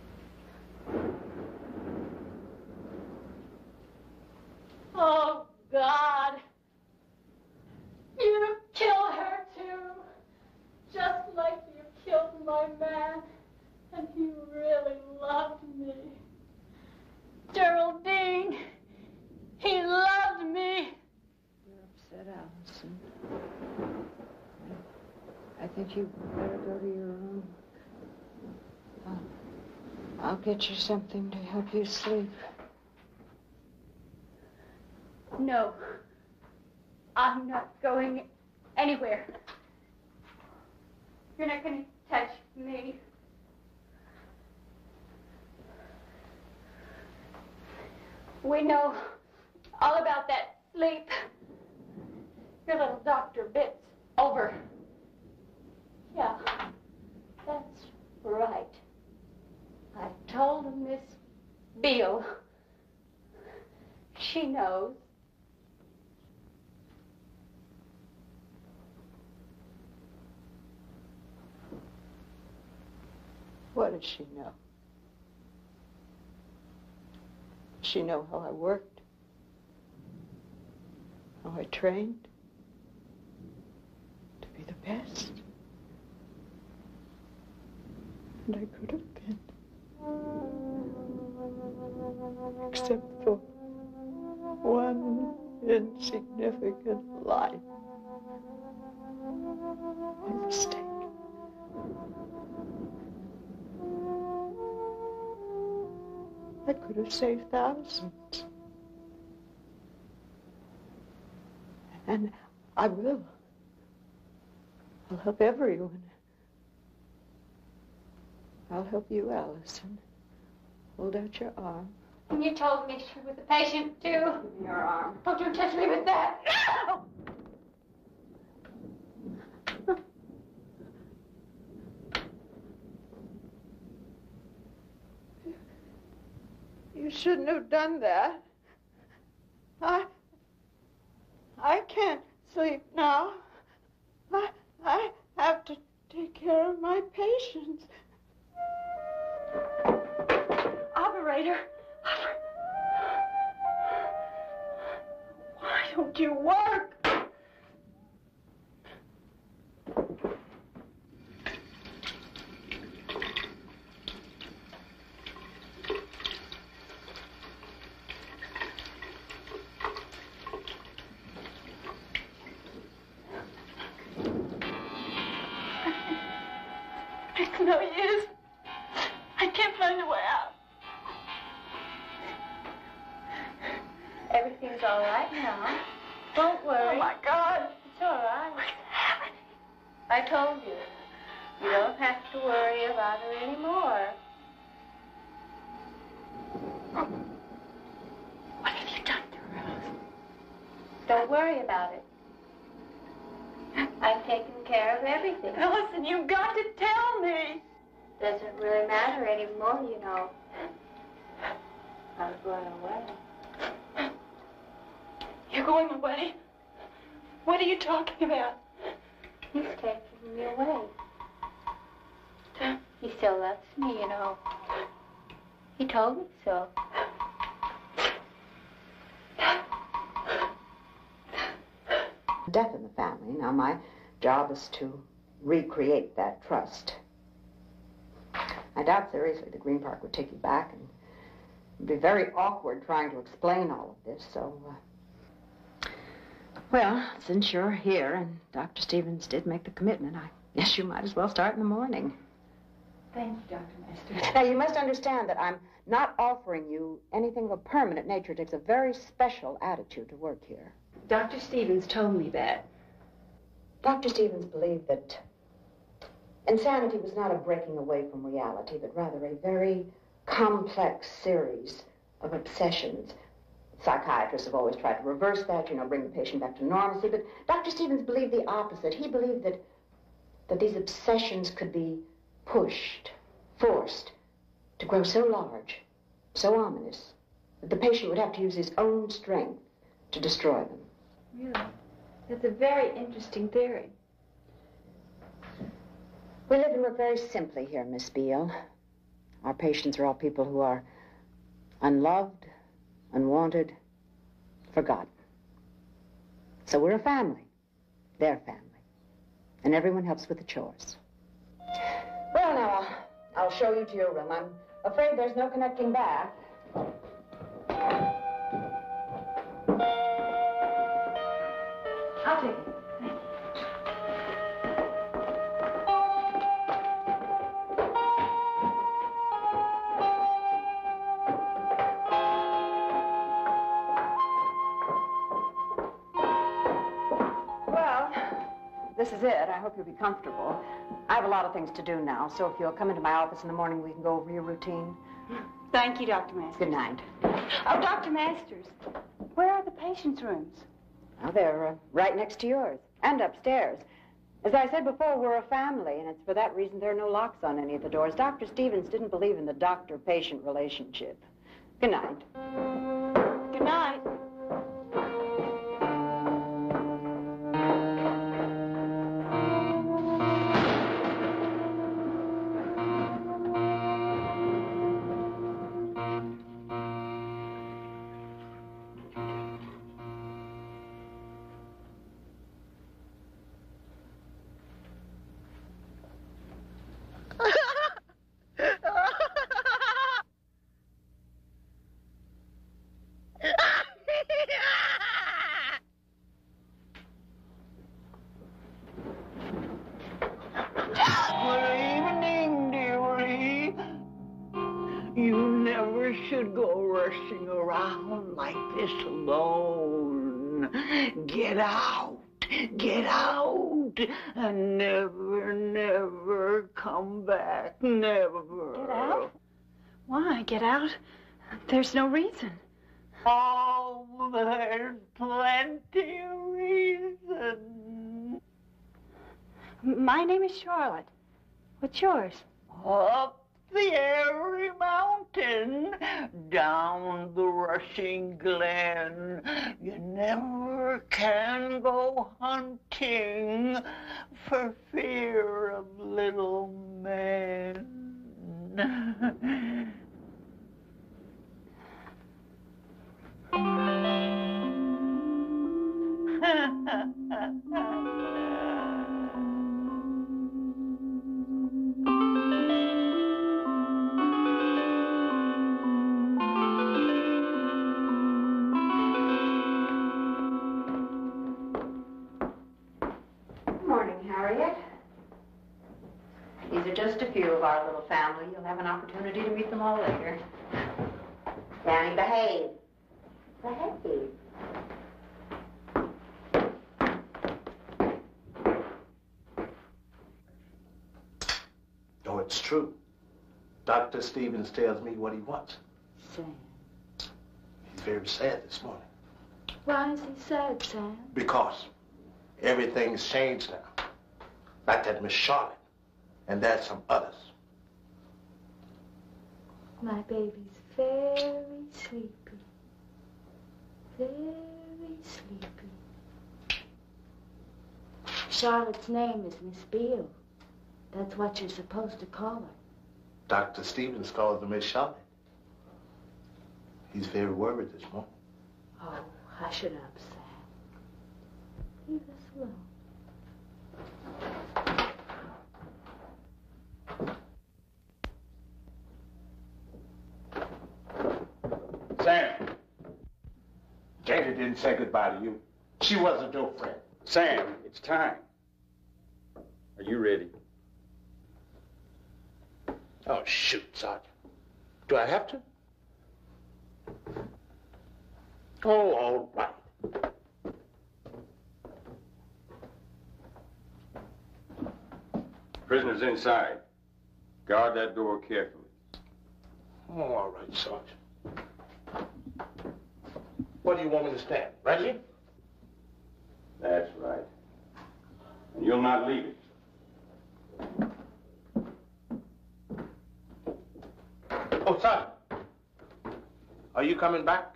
Oh, God. think you better go to your room. I'll, I'll get you something to help you sleep. No. I'm not going anywhere. You're not going to touch me. We know all about that sleep. Your little doctor bit's over. Yeah, that's right. I told Miss Beale. She knows. What does she know? Does she know how I worked? How I trained? To be the best? And I could have been. Except for one insignificant life. My mistake. I could have saved thousands. And I will. I'll help everyone. I'll help you, Allison. Hold out your arm. You told me she was a patient, too. Give me your arm. Don't you touch me with that. No! You shouldn't have done that. I... I can't sleep now. I... I have to take care of my patients. Operator. Why don't you work? It's no use. I can't find a way out. Everything's all right now. Don't worry. Oh, my God. It's all right. What's happening? I told you. You don't have to worry about her anymore. What have you done to her, Rose? Don't worry about it. I've taken care of everything. Ellison, you've got to tell me. Doesn't really matter anymore, you know. I'm going away. You're going away? What are you talking about? He's taking me away. He still loves me, you know. He told me so. Death in the family. Now, my job is to recreate that trust. I doubt seriously the Green Park would take you back, and it'd be very awkward trying to explain all of this, so... Uh... Well, since you're here and Doctor Stephens did make the commitment, I guess you might as well start in the morning. Thank you, Doctor Masters. Now, you must understand that I'm not offering you anything of a permanent nature. It takes a very special attitude to work here. Doctor Stephens told me that. Doctor Stephens believed that insanity was not a breaking away from reality, but rather a very complex series of obsessions. Psychiatrists have always tried to reverse that, you know, bring the patient back to normalcy, but Doctor Stephens believed the opposite. He believed that, that these obsessions could be pushed, forced to grow so large, so ominous, that the patient would have to use his own strength to destroy them. Really? That's a very interesting theory. We live and work very simply here, Miss Beale. Our patients are all people who are unloved, unwanted, forgotten. So we're a family, their family. And everyone helps with the chores. Well, now, I'll, I'll show you to your room. I'm afraid there's no connecting bath. I'll take it. this is it. I hope you'll be comfortable. I have a lot of things to do now, so if you'll come into my office in the morning, we can go over your routine. Thank you, Doctor Masters. Good night. Oh, Doctor Masters, where are the patients' rooms? Well, they're uh, right next to yours and upstairs. As I said before, we're a family, and it's for that reason there are no locks on any of the doors. Doctor Stephens didn't believe in the doctor-patient relationship. Good night. Good night. Should go rushing around like this alone. Get out, get out, and never, never come back, never. Get out? Why get out? There's no reason. Oh, there's plenty of reason. My name is Charlotte. What's yours? Up the airy mountain, down the rushing glen. You never can go hunting for fear of little men. These are just a few of our little family. You'll have an opportunity to meet them all later. Danny, behave. Behave. Oh, it's true. Doctor Stephens tells me what he wants. Sam. He's very sad this morning. Why is he sad, Sam? Because everything's changed now. Like that Miss Charlotte. And there's some others. My baby's very sleepy. Very sleepy. Charlotte's name is Miss Beale. That's what you're supposed to call her. Doctor Stephens calls her Miss Charlotte. He's very worried this morning. Oh, hush it up, Sam. Leave us alone. Sam, Jada didn't say goodbye to you. She wasn't your friend. Sam, it's time. Are you ready? Oh, shoot, Sergeant. Do I have to? Oh, all right. Prisoner's inside. Guard that door carefully. Oh, all right, Sergeant. What do you want me to stand? Reggie? That's right. And you'll not leave it. Oh, Sergeant. Are you coming back?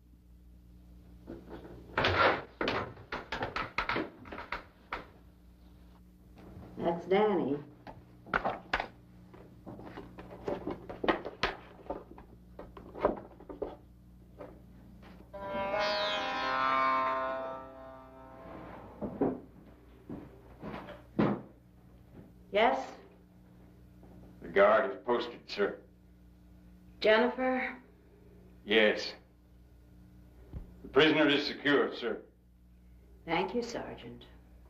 That's Danny. Yes? The guard is posted, sir. Jennifer? Yes. The prisoner is secure, sir. Thank you, Sergeant.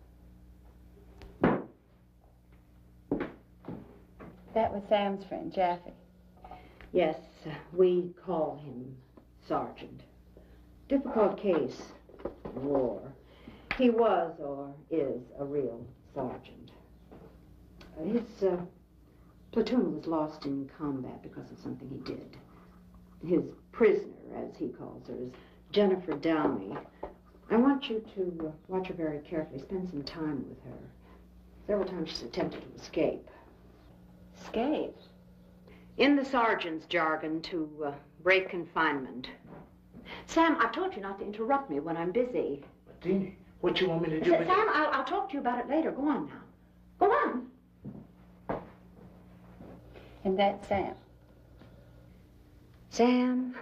That was Sam's friend, Jaffe. Yes, uh, we call him Sergeant. Difficult case. War. He was or is a real sergeant. His uh, platoon was lost in combat because of something he did. His prisoner, as he calls her, is Jennifer Downey. I want you to uh, watch her very carefully, spend some time with her. Several times she's attempted to escape. Escape? In the sergeant's jargon, to uh, break confinement. Sam, I've told you not to interrupt me when I'm busy. But Deanie, what you want me to do? Sam, with Sam I'll, I'll talk to you about it later. Go on now. Go on. And that's Sam. Sam.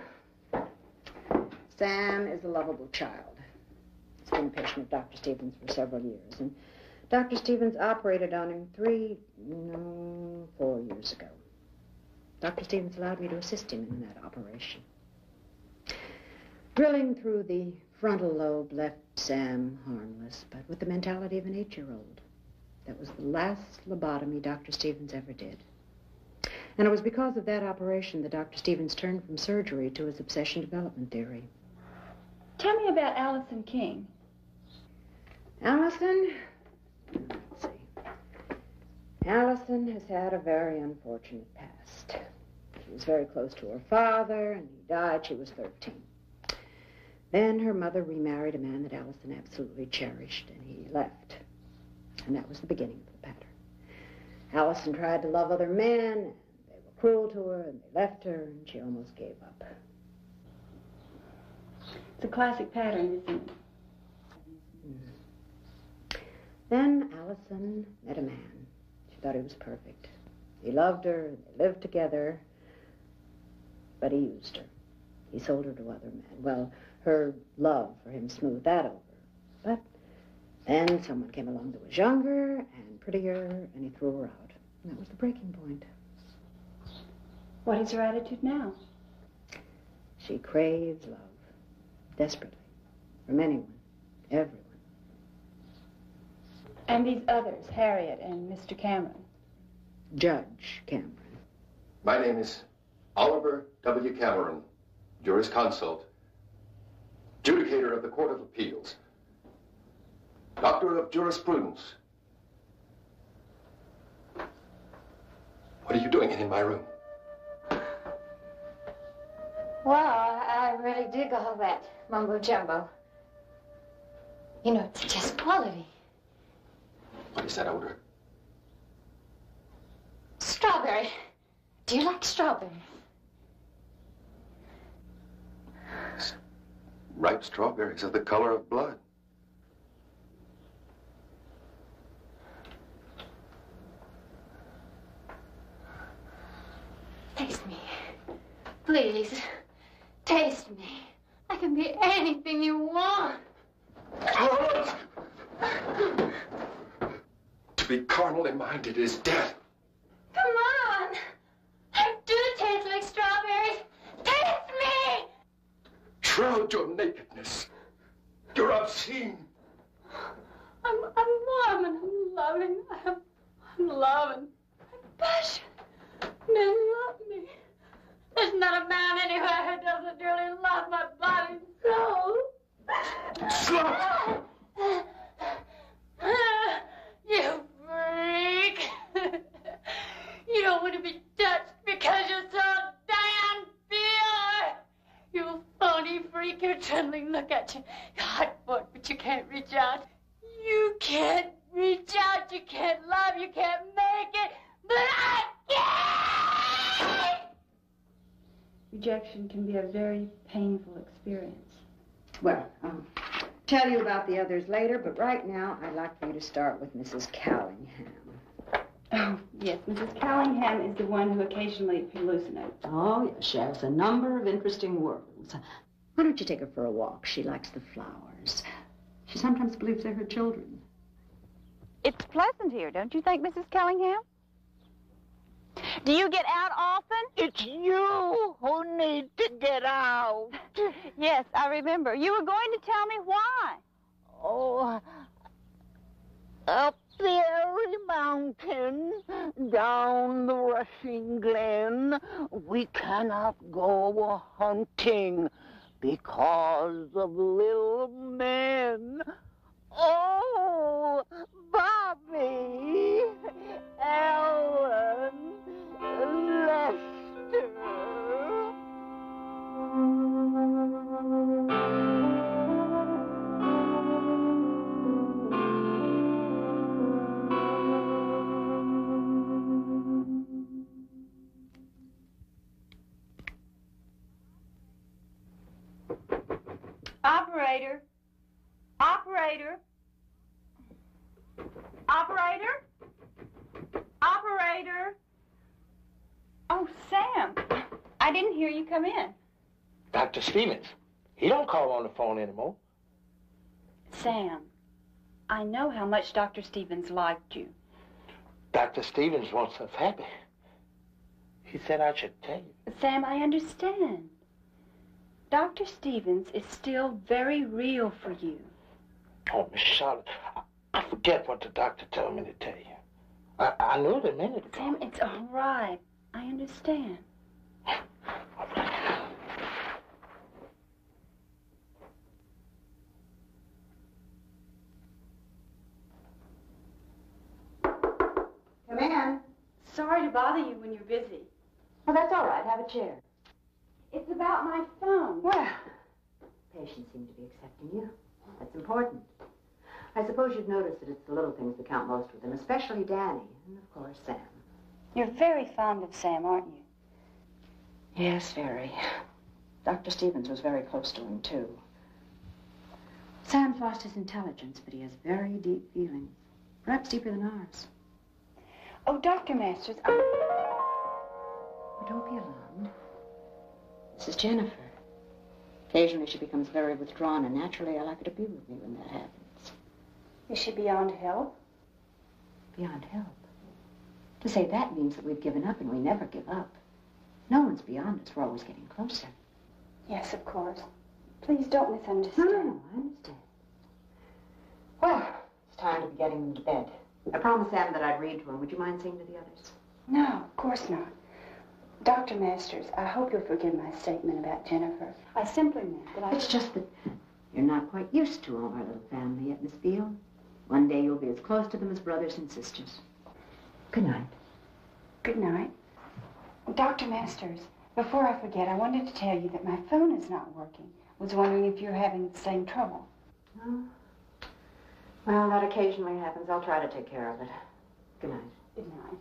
Sam is a lovable child. He's been a patient of Doctor Stephens for several years, and Doctor Stephens operated on him three, no, four years ago. Doctor Stephens allowed me to assist him in that operation. Drilling through the frontal lobe left Sam harmless, but with the mentality of an eight-year-old. That was the last lobotomy Doctor Stephens ever did. And it was because of that operation that Doctor Stephens turned from surgery to his obsession development theory. Tell me about Allison King. Allison? Let's see. Allison has had a very unfortunate past. She was very close to her father, and he died. She was thirteen. Then her mother remarried a man that Allison absolutely cherished, and he left. And that was the beginning of the pattern. Allison tried to love other men, and they were cruel to her, and they left her, and she almost gave up. It's a classic pattern, isn't it? Mm. Then Allison met a man. She thought he was perfect. He loved her, and they lived together, but he used her. He sold her to other men. Well, her love for him smoothed that over. But then someone came along that was younger and prettier, and he threw her out. And that was the breaking point. What is her attitude now? She craves love, desperately, from anyone, everyone. And these others, Harriet and Mister Cameron? Judge Cameron. My name is Oliver W. Cameron, jurisconsult, judicator of the Court of Appeals, doctor of jurisprudence. What are you doing in my room? Well, I really dig all that mumbo jumbo. You know, it's just quality. What is that odor? Strawberry. Do you like strawberries? Ripe strawberries are the color of blood. Taste me. Please. Taste me. I can be anything you want. To be carnally minded is death. Come on. I do taste like strawberries. Taste me. Shroud your nakedness. You're obscene. I'm, I'm warm and I'm loving. I'm, I'm loving. I'm passion. Men love me. There's not a man anywhere who doesn't really love my body and soul. Slut! You freak. You don't want to be touched because you're so damn pure. You phony freak. You're trembling. Look at you. You're hot for it, but you can't reach out. You can't reach out. You can't love. You can't make it. But I can! Rejection can be a very painful experience. Well, I'll tell you about the others later, but right now I'd like for you to start with Missus Callingham. Oh, yes, Missus Callingham is the one who occasionally hallucinates. Oh, yes, she has a number of interesting worlds. Why don't you take her for a walk? She likes the flowers. She sometimes believes they're her children. It's pleasant here, don't you think, Missus Callingham? Do you get out often? It's you who need to get out. Yes, I remember. You were going to tell me why. Oh, up the airy mountain, down the rushing glen, we cannot go hunting because of little men Oh, Bobby, Ellen, Lester. Operator. Operator. Operator. Operator. Oh, Sam. I didn't hear you come in. Doctor Stephens. He don't call on the phone anymore. Sam, I know how much Doctor Stephens liked you. Doctor Stephens wants us happy. He said I should tell you. Sam, I understand. Doctor Stephens is still very real for you. Oh, Miss Charlotte, I, I forget what the doctor told me to tell you. I, I knew it a minute ago. Sam, it's all right. I understand. Come in. Sorry to bother you when you're busy. Well, that's all right. Have a chair. It's about my phone. Well, patients seem to be accepting you. That's important. I suppose you've noticed that it's the little things that count most with them, especially Danny, and of course, Sam. You're very fond of Sam, aren't you? Yes, very. Doctor Stephens was very close to him, too. Sam's lost his intelligence, but he has very deep feelings, perhaps deeper than ours. Oh, Doctor Masters, I... Oh, don't be alarmed. This is Jennifer. Occasionally she becomes very withdrawn, and naturally I like her to be with me when that happens. Is she beyond help? Beyond help? To say that means that we've given up, and we never give up. No one's beyond us. We're always getting closer. Yes, of course. Please don't misunderstand. No, no, I understand. Well, it's time to be getting them to bed. I promised Sam that I'd read to him. Would you mind seeing to the others? No, of course not. Doctor Masters, I hope you'll forgive my statement about Jennifer. I simply meant that I... It's just that you're not quite used to all our little family yet, Miss Beale. One day you'll be as close to them as brothers and sisters. Good night. Good night. Doctor Masters, before I forget, I wanted to tell you that my phone is not working. I was wondering if you're having the same trouble. Oh. Well, that occasionally happens. I'll try to take care of it. Good night. Good night.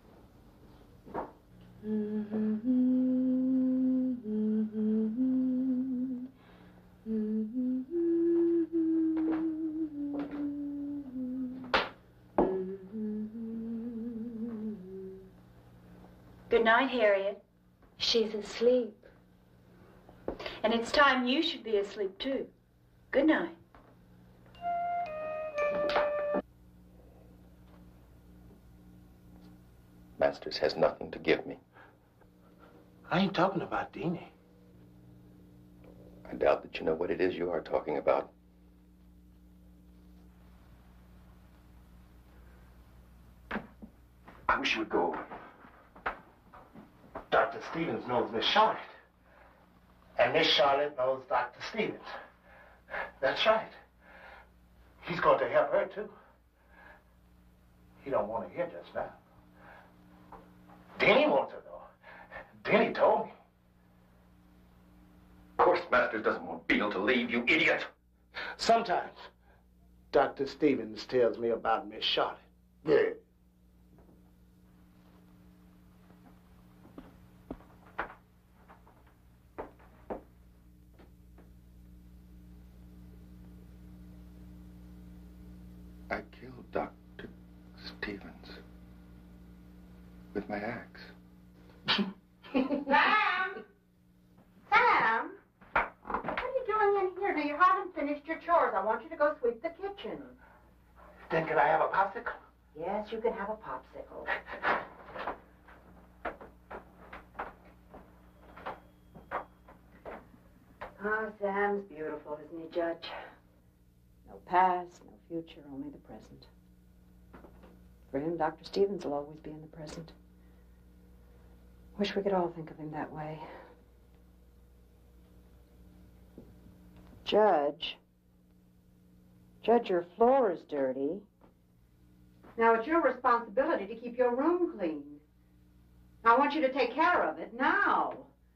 Good night, Harriet. She's asleep. And it's time you should be asleep, too. Good night. Masters has nothing to give me. I ain't talking about Deanie. I doubt that you know what it is you are talking about. I wish you would go. Doctor Stephens knows Miss Charlotte. And Miss Charlotte knows Doctor Stephens. That's right. He's going to help her, too. He don't want to hear just now. Denny wants to know. Denny told me. Of course, Masters doesn't want Beale to leave, you idiot. Sometimes Doctor Stephens tells me about Miss Charlotte. Yeah. I killed Doctor Stephens with my axe. Sam! Sam! What are you doing in here? Now, you haven't finished your chores. I want you to go sweep the kitchen. Then can I have a popsicle? Yes, you can have a popsicle. Oh, Sam's beautiful, isn't he, Judge? No past, no future, only the present. For him, Doctor Stephens will always be in the present. Wish we could all think of him that way. Judge, Judge, your floor is dirty. Now, it's your responsibility to keep your room clean. I want you to take care of it now.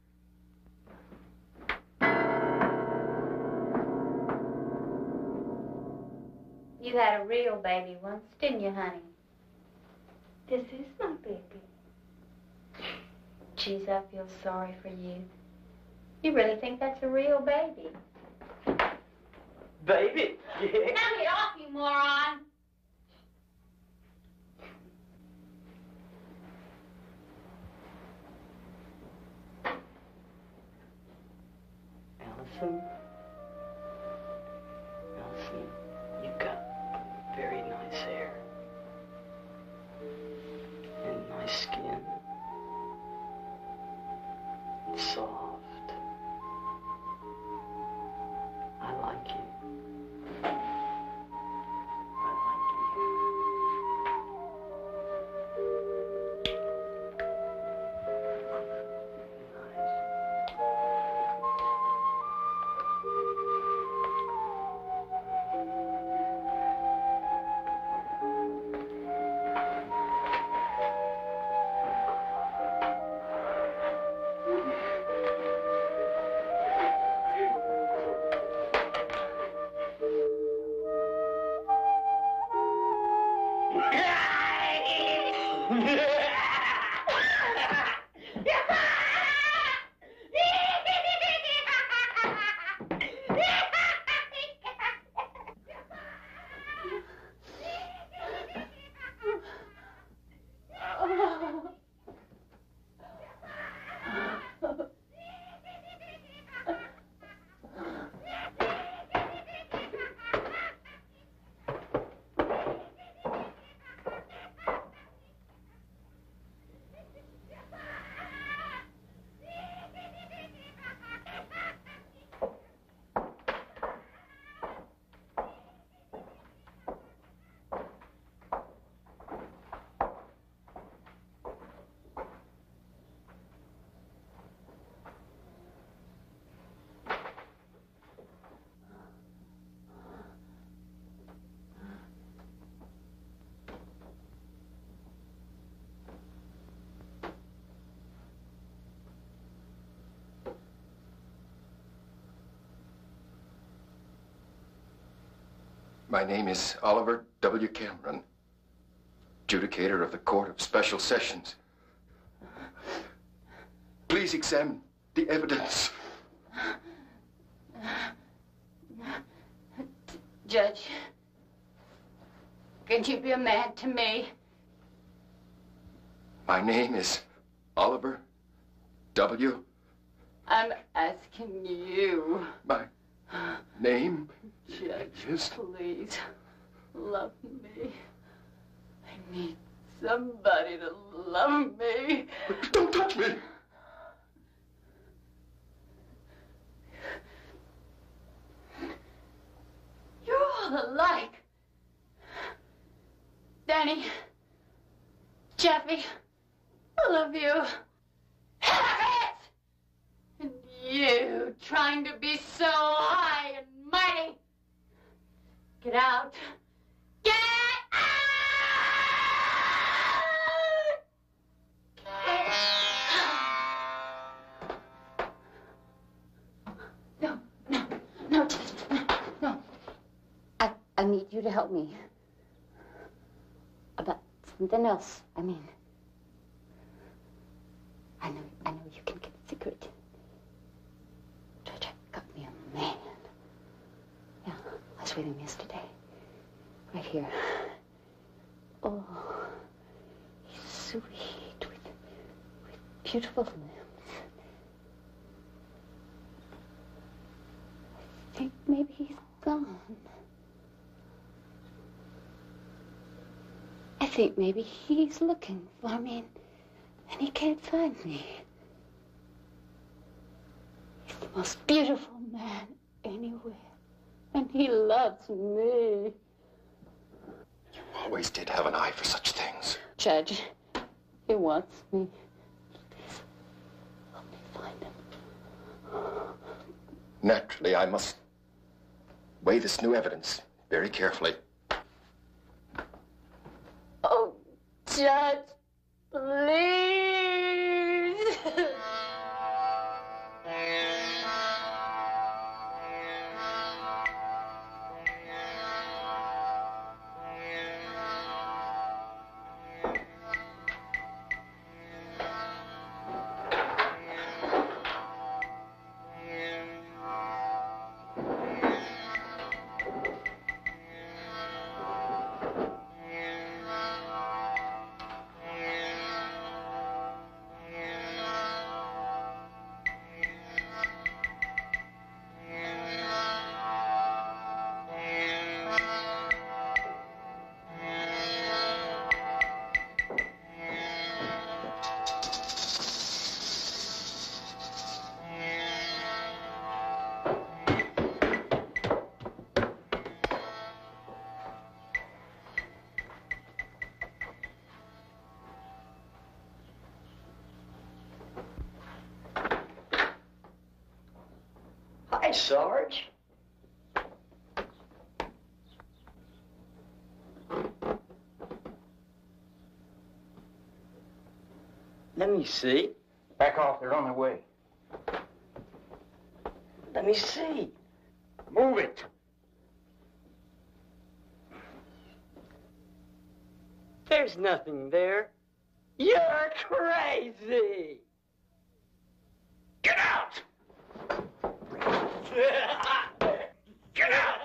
You had a real baby once, didn't you, honey? This is my baby. Geez, I feel sorry for you. You really think that's a real baby? Baby? Yeah. Knock it off, you moron! Allison? Allison, you've got very nice hair. And nice skin. And soft. I like you. I like you. My name is Oliver W. Cameron, adjudicator of the Court of Special Sessions. Please examine the evidence. Judge, can you be a man to me? My name is Oliver W. I'm asking you. My name Judge, is... please, love me. I need somebody to love me. Don't touch me! You're all alike. Danny, Jeffy, all of you. Hypocrites! And you trying to be so high and mighty. Get out. Get out! No, no, no, no, no. I, I need you to help me. About something else, I mean. I know, I know you can get a secret. Judge got me a man. Yeah, I was with him yesterday. Right here. Oh, he's sweet with, with beautiful limbs. I think maybe he's gone. I think maybe he's looking for me and, and he can't find me. He's the most beautiful man anywhere. And he loves me. You always did have an eye for such things. Judge, he wants me. Please, help me find him. Naturally, I must weigh this new evidence Very carefully. Oh, Judge, please. Hi, Sarge. Let me see. Back off. They're on their way. Let me see. Move it. There's nothing there. You're crazy. Get out! Get out!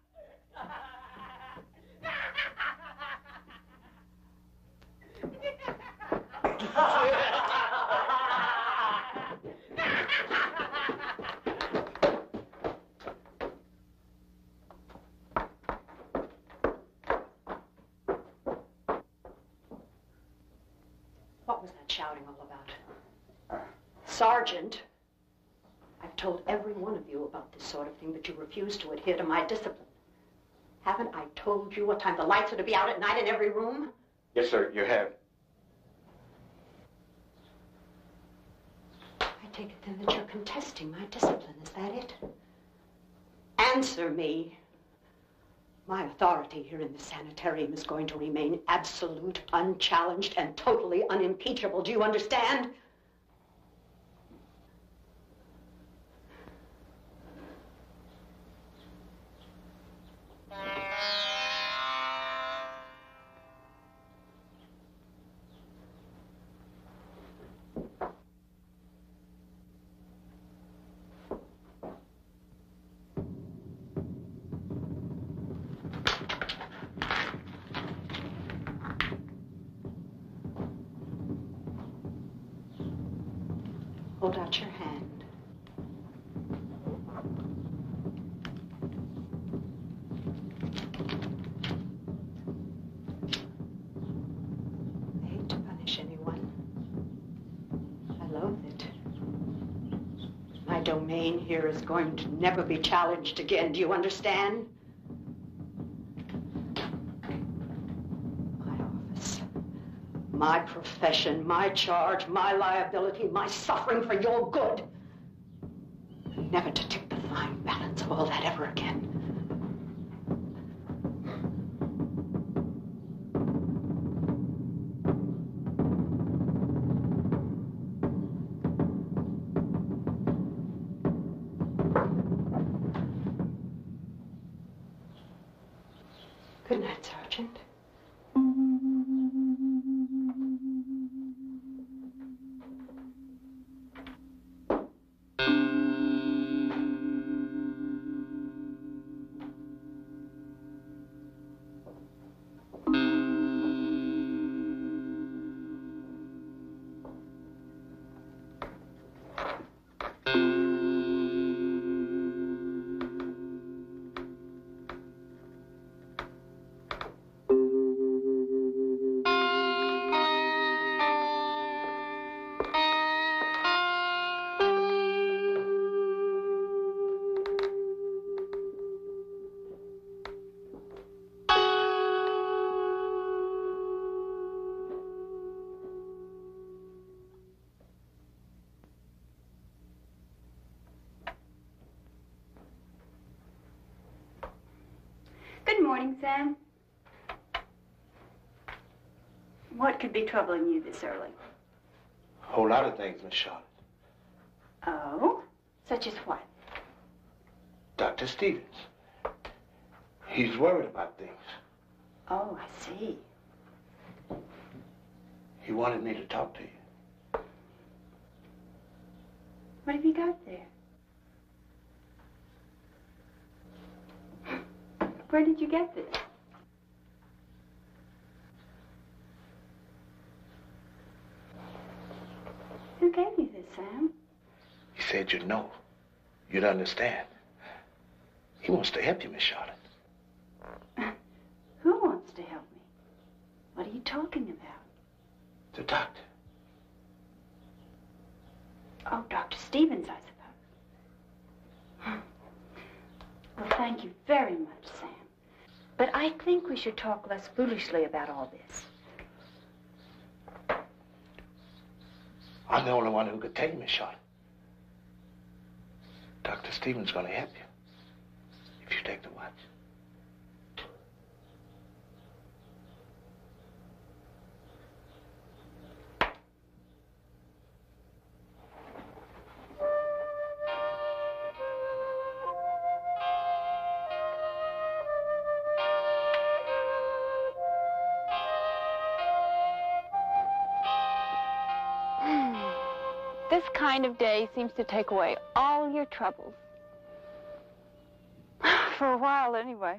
What was that shouting all about? Sergeant, I've told every one of you about this sort of thing, but you refuse to adhere to my discipline. Haven't I told you what time the lights are to be out at night in every room? Yes, sir, you have. I take it then that you're contesting my discipline. Is that it? Answer me. My authority here in the sanitarium is going to remain absolute, unchallenged, and totally unimpeachable. Do you understand? Hold out your hand. I hate to punish anyone. I loathe it. My domain here is going to never be challenged again. Do you understand? My profession, my charge, my liability, my suffering for your good. Never to tip the fine balance of all that ever again. Good night, Sergeant. morning, Sam. What could be troubling you this early? A whole lot of things, Miss Charlotte. Oh? Such as what? Doctor Stephens. He's worried about things. Oh, I see. He wanted me to talk to you. What have you got there? Where did you get this? Who gave you this, Sam? He said you'd know. You'd understand. He wants to help you, Miss Charlotte. Who wants to help me? What are you talking about? The doctor. Oh, Doctor Stephens, I suppose. Well, thank you very much, Sam. But I think we should talk less foolishly about all this. I'm the only one who could tell you, Miss Charlotte. Doctor Stephens gonna help you if you take the watch. This kind of day seems to take away all your troubles. For a while, anyway.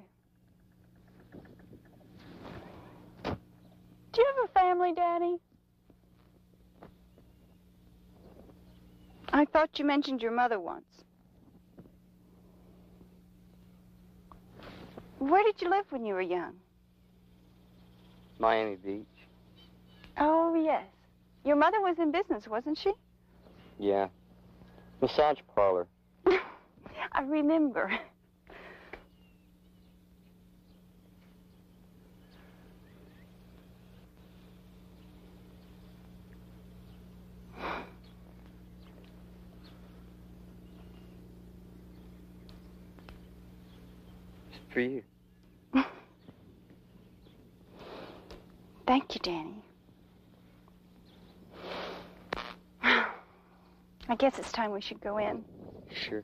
Do you have a family, Daddy? I thought you mentioned your mother once. Where did you live when you were young? Miami Beach. Oh, yes. Your mother was in business, wasn't she? Yeah. Massage parlor. I remember. It's for you. Thank you, Danny. I guess it's time we should go in. Sure.